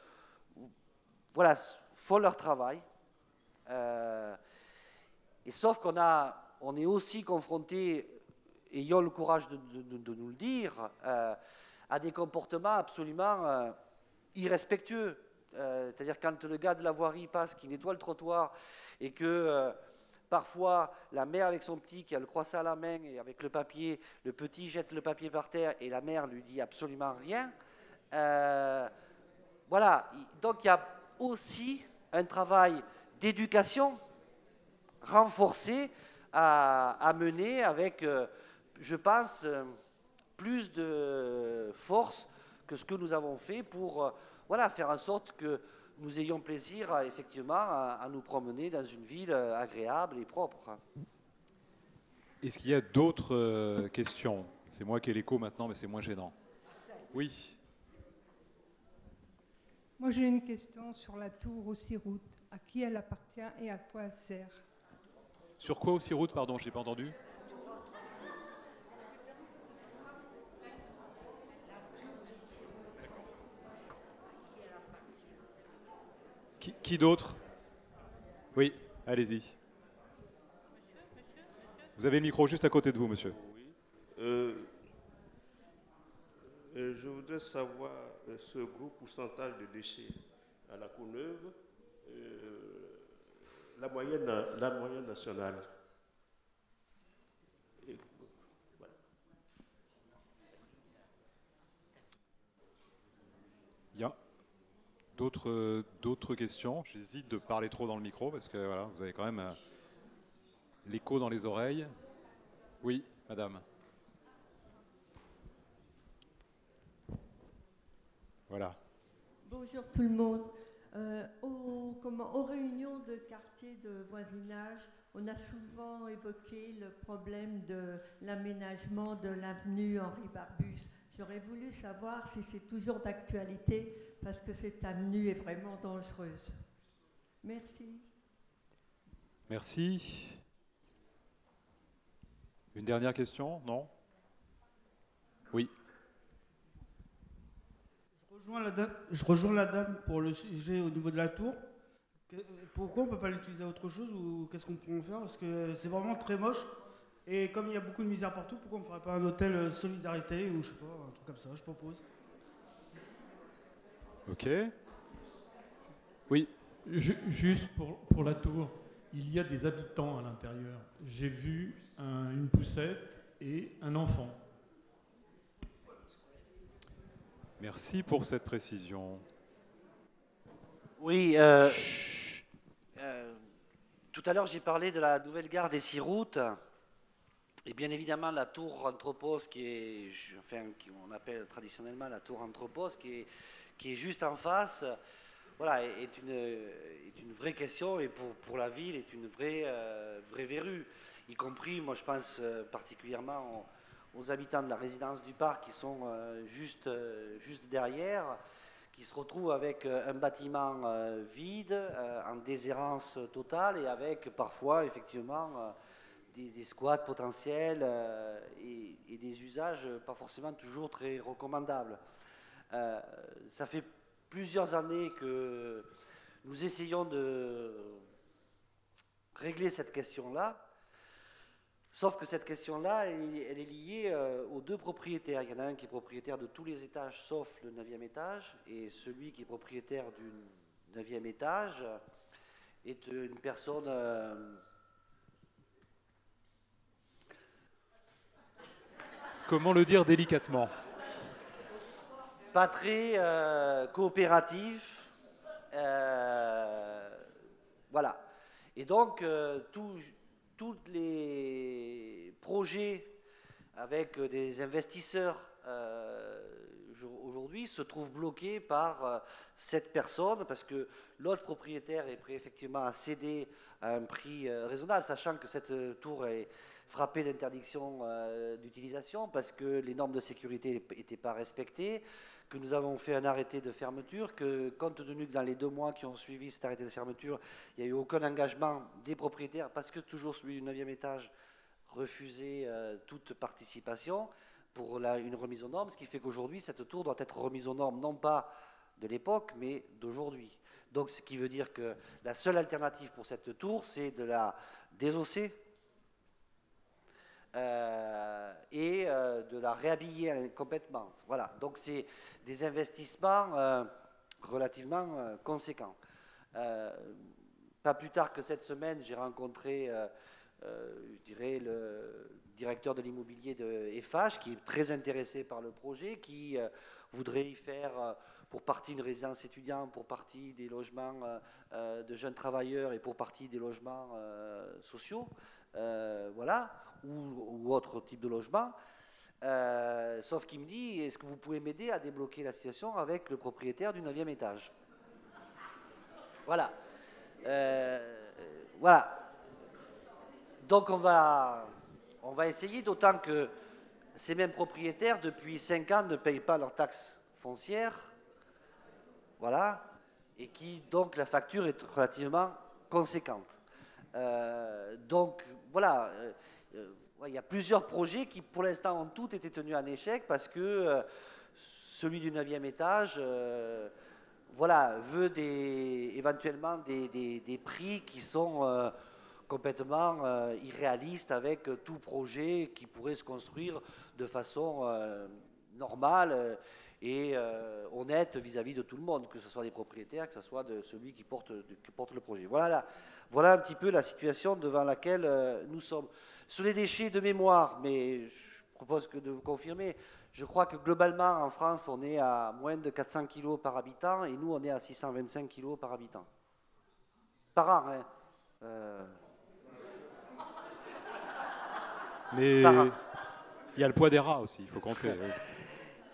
voilà, font leur travail. Et sauf on est aussi confronté, ayons le courage de nous le dire, à des comportements absolument irrespectueux. C'est-à-dire quand le gars de la voirie passe, qui nettoie le trottoir, et que parfois la mère avec son petit qui a le croissant à la main et avec le papier, le petit jette le papier par terre et la mère lui dit absolument rien. Voilà, donc il y a aussi un travail d'éducation renforcé à mener avec, je pense, plus de force que ce que nous avons fait pour voilà, faire en sorte que nous ayons plaisir effectivement à nous promener dans une ville agréable et propre. Est-ce qu'il y a d'autres questions? C'est moi qui ai l'écho maintenant, mais c'est moins gênant. Oui. Moi, j'ai une question sur la tour Aussi-Route. À qui elle appartient et à quoi elle sert? Sur quoi Aussi-Route, pardon, je n'ai pas entendu. Qui d'autre? Oui, allez-y. Vous avez le micro juste à côté de vous, monsieur. Oui. Je voudrais savoir ce gros pourcentage de déchets à la Courneuve, la moyenne nationale. Et, voilà. Il y a d'autres questions? J'hésite de parler trop dans le micro parce que voilà, vous avez quand même l'écho dans les oreilles. Oui, madame. Voilà. Bonjour tout le monde. Aux réunions de quartier de voisinage, on a souvent évoqué le problème de l'aménagement de l'avenue Henri Barbus. J'aurais voulu savoir si c'est toujours d'actualité, parce que cette avenue est vraiment dangereuse. Merci. Merci. Une dernière question? Non? Oui. Je rejoins la dame pour le sujet au niveau de la tour. Pourquoi on ne peut pas l'utiliser à autre chose ou qu'est-ce qu'on pourrait en faire? Parce que c'est vraiment très moche. Et comme il y a beaucoup de misère partout, pourquoi on ne ferait pas un hôtel solidarité ou je sais pas, un truc comme ça, je propose. Ok. Oui. Juste pour la tour, il y a des habitants à l'intérieur. J'ai vu une poussette et un enfant. Merci pour cette précision. Oui, tout à l'heure j'ai parlé de la nouvelle gare des 6 routes. Et bien évidemment la tour Anthropos, qu'on appelle traditionnellement la tour Anthropos, qui est juste en face, voilà, est une vraie question et pour la ville est une vraie verrue. Y compris, moi je pense particulièrement aux habitants de la résidence du parc qui sont juste derrière, qui se retrouvent avec un bâtiment vide, en déshérence totale et avec parfois effectivement des squats potentiels et des usages pas forcément toujours très recommandables. Ça fait plusieurs années que nous essayons de régler cette question-là. Sauf que cette question-là, elle est liée aux deux propriétaires. Il y en a un qui est propriétaire de tous les étages sauf le 9e étage, et celui qui est propriétaire du 9e étage est une personne Comment le dire délicatement? Pas très coopératif. Voilà. Et donc, tous les projets avec des investisseurs aujourd'hui se trouvent bloqués par cette personne parce que l'autre propriétaire est prêt effectivement à céder à un prix raisonnable, sachant que cette tour est frappée d'interdiction d'utilisation parce que les normes de sécurité n'étaient pas respectées, que nous avons fait un arrêté de fermeture, que compte tenu que dans les 2 mois qui ont suivi cet arrêté de fermeture, il n'y a eu aucun engagement des propriétaires, parce que toujours celui du 9e étage refusait toute participation pour une remise aux normes, ce qui fait qu'aujourd'hui, cette tour doit être remise aux normes, non pas de l'époque, mais d'aujourd'hui. Donc, ce qui veut dire que la seule alternative pour cette tour, c'est de la désosser et de la réhabiller complètement. Voilà, donc c'est des investissements relativement conséquents. Pas plus tard que cette semaine, j'ai rencontré, je dirais, le directeur de l'immobilier de FH, qui est très intéressé par le projet, qui voudrait y faire pour partie une résidence étudiante, pour partie des logements de jeunes travailleurs et pour partie des logements sociaux, voilà, ou autre type de logement. Sauf qu'il me dit, est-ce que vous pouvez m'aider à débloquer la situation avec le propriétaire du 9e étage? Voilà. Voilà. Donc on va essayer, d'autant que ces mêmes propriétaires, depuis 5 ans, ne payent pas leurs taxes foncières. Voilà. Et qui, donc, la facture est relativement conséquente. Donc, voilà. Il y a plusieurs projets qui, pour l'instant, ont tous été tenus en échec parce que celui du 9e étage voilà, veut éventuellement des prix qui sont complètement irréalistes avec tout projet qui pourrait se construire de façon normale et honnête vis-à-vis de tout le monde, que ce soit des propriétaires, que ce soit de celui qui porte le projet. Voilà un petit peu la situation devant laquelle nous sommes. Sur les déchets de mémoire, mais je propose de vous confirmer, je crois que globalement en France on est à moins de 400 kg par habitant et nous on est à 625 kg par habitant. Par an, hein. Mais par an. il y a le poids des rats aussi, il faut compter. Oui.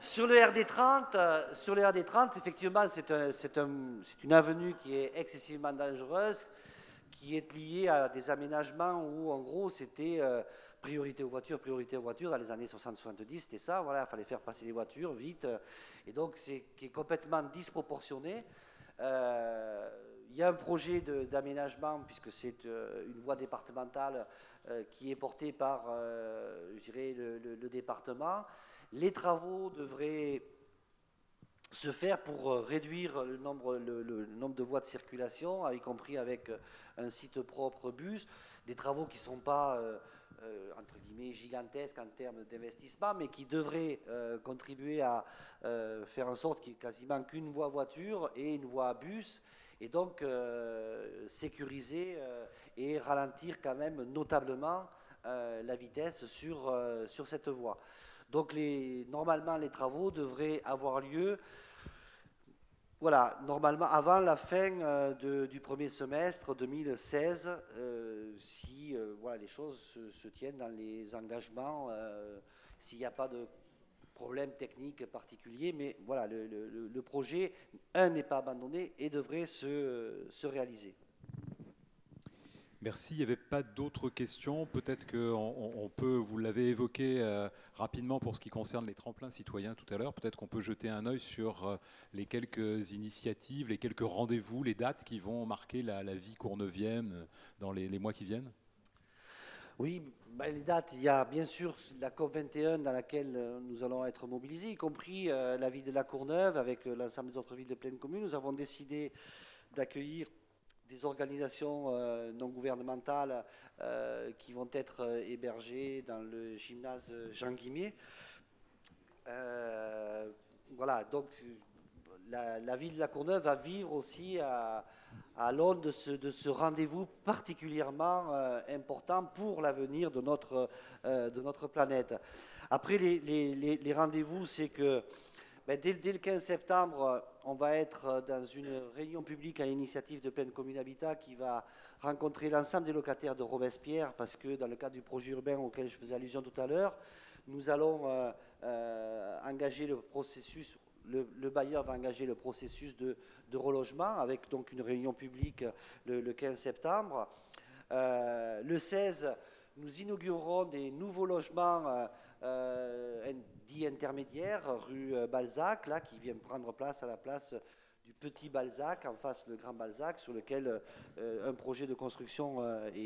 Sur le RD30, effectivement, c'est une avenue qui est excessivement dangereuse, qui est liée à des aménagements où, en gros, c'était priorité aux voitures. Dans les années 60-70, c'était ça, voilà, il fallait faire passer les voitures vite. Et donc, qui est complètement disproportionné. Il y a un projet d'aménagement, puisque c'est une voie départementale qui est portée par, je dirais, le département. Les travaux devraient se faire pour réduire le nombre de voies de circulation, y compris avec un site propre bus. Des travaux qui ne sont pas, entre guillemets, gigantesques en termes d'investissement, mais qui devraient contribuer à faire en sorte qu'il n'y ait quasiment qu'une voie voiture et une voie bus, et donc sécuriser et ralentir quand même notablement la vitesse sur cette voie. Donc normalement les travaux devraient avoir lieu normalement avant la fin du premier semestre 2016, si les choses se tiennent dans les engagements, s'il n'y a pas de problème technique particulier, mais voilà, le projet, n'est pas abandonné et devrait se réaliser. Merci. Il n'y avait pas d'autres questions. Peut-être qu'on peut, vous l'avez évoqué rapidement pour ce qui concerne les tremplins citoyens tout à l'heure, peut-être qu'on peut jeter un œil sur les quelques initiatives, les quelques rendez-vous, les dates qui vont marquer la vie courneuvienne dans les mois qui viennent. Oui, les dates, il y a bien sûr la COP21 dans laquelle nous allons être mobilisés, y compris la ville de La Courneuve avec l'ensemble des autres villes de pleine commune. Nous avons décidé d'accueillir des organisations non gouvernementales qui vont être hébergées dans le gymnase Jean Guimier. Voilà, donc la ville de La Courneuve va vivre aussi à l'aune de ce rendez-vous particulièrement important pour l'avenir de notre planète. Après, les rendez-vous, c'est que dès le 15 septembre, on va être dans une réunion publique à l'initiative de Pleine Commune Habitat qui va rencontrer l'ensemble des locataires de Robespierre, parce que dans le cadre du projet urbain auquel je faisais allusion tout à l'heure, nous allons engager le processus, le bailleur va engager le processus de relogement avec donc une réunion publique le 15 septembre. Le 16, nous inaugurerons des nouveaux logements dits intermédiaires, rue Balzac, là, qui viennent prendre place à la place du petit Balzac, en face le grand Balzac, sur lequel un projet de construction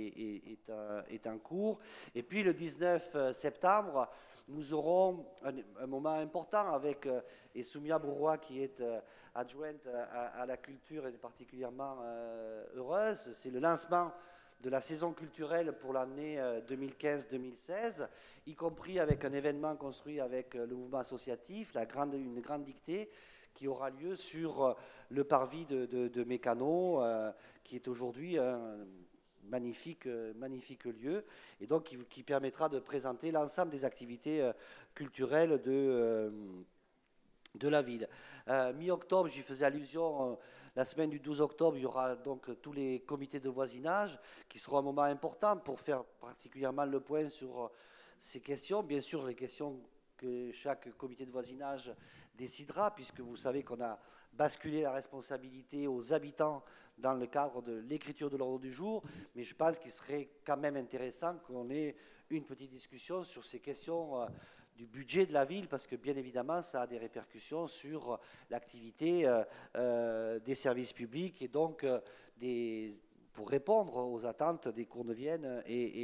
est en cours. Et puis le 19 septembre, nous aurons un moment important avec Soumia Bouroua, qui est adjointe à la culture et particulièrement heureuse. C'est le lancement de la saison culturelle pour l'année 2015-2016, y compris avec un événement construit avec le mouvement associatif, une grande dictée qui aura lieu sur le parvis de Mécano, qui est aujourd'hui un magnifique lieu, et donc qui permettra de présenter l'ensemble des activités culturelles de la ville. Mi-octobre, j'y faisais allusion, la semaine du 12 octobre, il y aura donc tous les comités de voisinage qui seront un moment important pour faire particulièrement le point sur ces questions. Bien sûr, les questions que chaque comité de voisinage décidera, puisque vous savez qu'on a basculé la responsabilité aux habitants dans le cadre de l'écriture de l'ordre du jour, mais je pense qu'il serait quand même intéressant qu'on ait une petite discussion sur ces questions du budget de la ville, parce que bien évidemment, ça a des répercussions sur l'activité des services publics et donc pour répondre aux attentes des Courneuviennes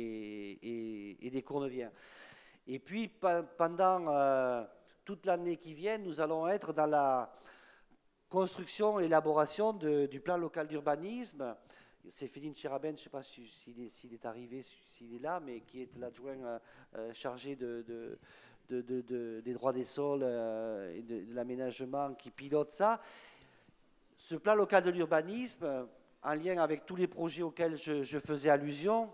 et des Courneuviens. Et puis, pendant toute l'année qui vient, nous allons être dans la construction et élaboration du plan local d'urbanisme. C'est Féline Cheraben, je ne sais pas s'il est arrivé, s'il est là, mais qui est l'adjoint chargé des droits des sols et de l'aménagement qui pilote ça. Ce plan local de l'urbanisme, en lien avec tous les projets auxquels je faisais allusion,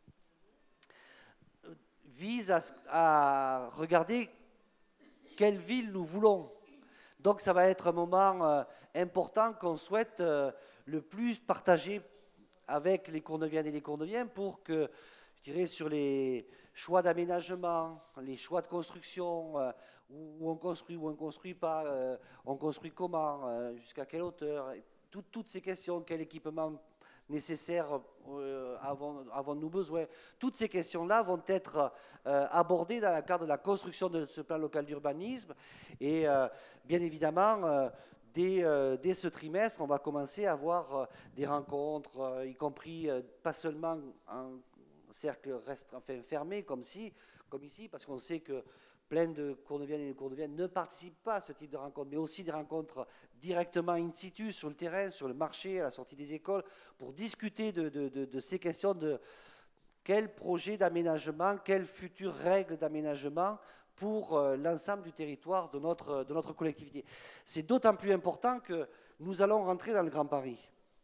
vise à regarder quelle ville nous voulons. Donc ça va être un moment important qu'on souhaite le plus partager avec les Courneuviennes et les Courneuviens pour que, je dirais, sur les choix d'aménagement, les choix de construction, où on construit, où on ne construit pas, on construit comment, jusqu'à quelle hauteur, toutes ces questions, quel équipement nécessaire avons-nous besoin, toutes ces questions-là vont être abordées dans le cadre de la construction de ce plan local d'urbanisme. Et bien évidemment, dès ce trimestre, on va commencer à avoir des rencontres, y compris pas seulement en cercle fermé comme ici, parce qu'on sait que plein de Courneuviennes et de Courneuviennes ne participent pas à ce type de rencontres, mais aussi des rencontres directement in situ, sur le terrain, sur le marché, à la sortie des écoles, pour discuter de ces questions de quel projet d'aménagement, quelles futures règles d'aménagement pour l'ensemble du territoire de notre collectivité. C'est d'autant plus important que nous allons rentrer dans le Grand Paris.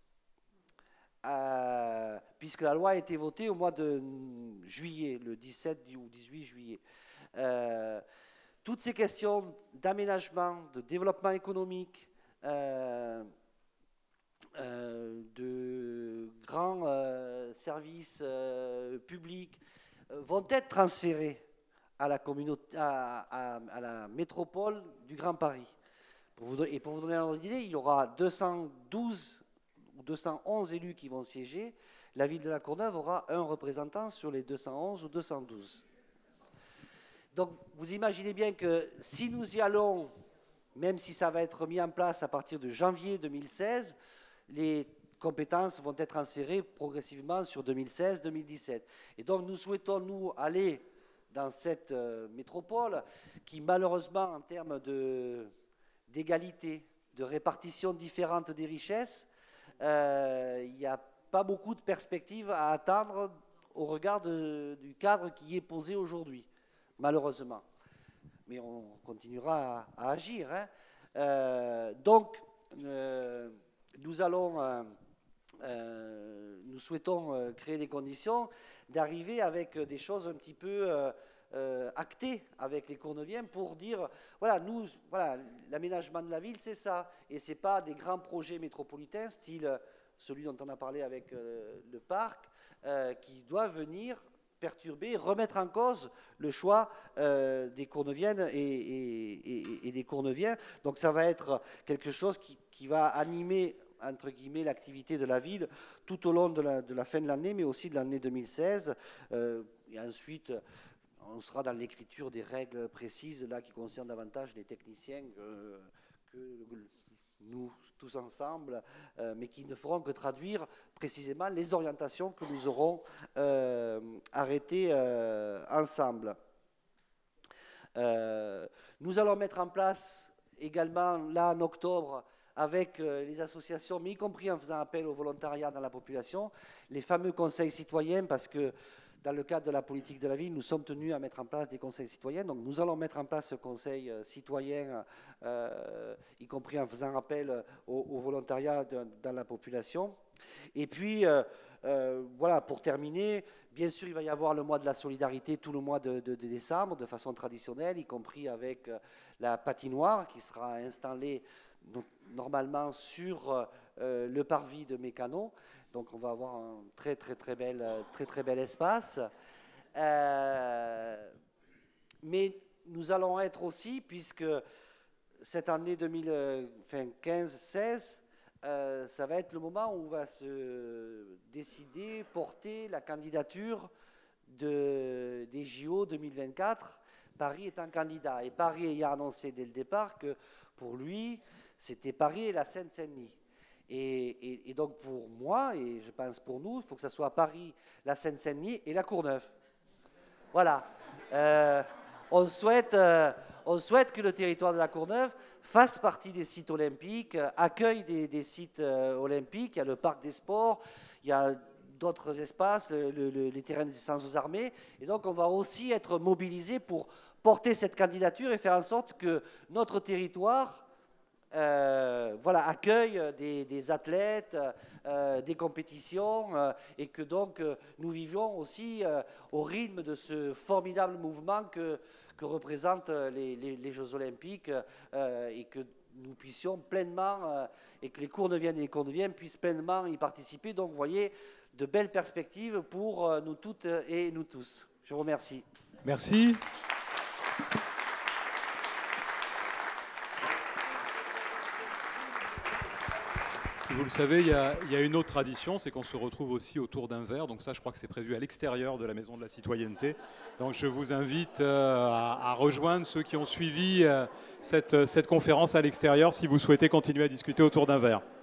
Puisque la loi a été votée au mois de juillet, le 17 ou 18 juillet. Toutes ces questions d'aménagement, de développement économique, de grands services publics vont être transférées à la communauté, à la métropole du Grand Paris. Et pour vous donner un ordre d'idée, il y aura 212 ou 211 élus qui vont siéger. La ville de La Courneuve aura un représentant sur les 211 ou 212. Donc, vous imaginez bien que si nous y allons, même si ça va être mis en place à partir de janvier 2016, les compétences vont être transférées progressivement sur 2016-2017. Et donc, nous souhaitons, nous, aller dans cette métropole qui, malheureusement, en termes d'égalité, de répartition différente des richesses, il n'y a pas beaucoup de perspectives à attendre au regard du cadre qui est posé aujourd'hui, malheureusement. Mais on continuera à agir. Hein. Donc, nous souhaitons créer les conditions d'arriver avec des choses un petit peu actées avec les Courneuviens pour dire, voilà, l'aménagement de la ville, c'est ça. Et ce n'est pas des grands projets métropolitains, style celui dont on a parlé avec le parc, qui doivent venir perturber, remettre en cause le choix des Courneuviennes et des Courneuviens. Donc ça va être quelque chose qui va animer, entre guillemets, l'activité de la ville tout au long de la fin de l'année, mais aussi de l'année 2016. Et ensuite, on sera dans l'écriture des règles précises, là, qui concernent davantage les techniciens que nous tous ensemble, mais qui ne feront que traduire précisément les orientations que nous aurons arrêtées ensemble. Nous allons mettre en place également, là, en octobre, avec les associations, mais y compris en faisant appel au volontariat dans la population, les fameux conseils citoyens, parce que dans le cadre de la politique de la ville, nous sommes tenus à mettre en place des conseils citoyens. Donc nous allons mettre en place ce conseil citoyen, y compris en faisant appel au volontariat dans la population. Et puis, voilà, pour terminer, bien sûr, il va y avoir le mois de la solidarité tout le mois de décembre, de façon traditionnelle, y compris avec la patinoire qui sera installée normalement sur le parvis de Mécano. Donc on va avoir un très bel espace. Mais nous allons être aussi, puisque cette année 2015-16, ça va être le moment où on va se décider, porter la candidature des JO 2024, Paris étant candidat. Et Paris ayant annoncé dès le départ que pour lui, c'était Paris et la Seine-Saint-Denis. Et donc pour moi, et je pense pour nous, il faut que ce soit Paris, la Seine-Saint-Denis et la Courneuve. Voilà. On souhaite que le territoire de la Courneuve fasse partie des sites olympiques, accueille des sites olympiques. Il y a le parc des sports, il y a d'autres espaces, les terrains des essences aux armées. Et donc on va aussi être mobilisés pour porter cette candidature et faire en sorte que notre territoire accueille des athlètes, des compétitions, et que donc nous vivions aussi au rythme de ce formidable mouvement que représentent les Jeux Olympiques, et que nous puissions pleinement, et que les Courneuviennes et les Courneuviens puissent pleinement y participer. Donc vous voyez, de belles perspectives pour nous toutes et nous tous. Je vous remercie. Merci. Si vous le savez, il y a une autre tradition, c'est qu'on se retrouve aussi autour d'un verre. Donc ça, je crois que c'est prévu à l'extérieur de la Maison de la Citoyenneté. Donc je vous invite à rejoindre ceux qui ont suivi cette conférence à l'extérieur si vous souhaitez continuer à discuter autour d'un verre.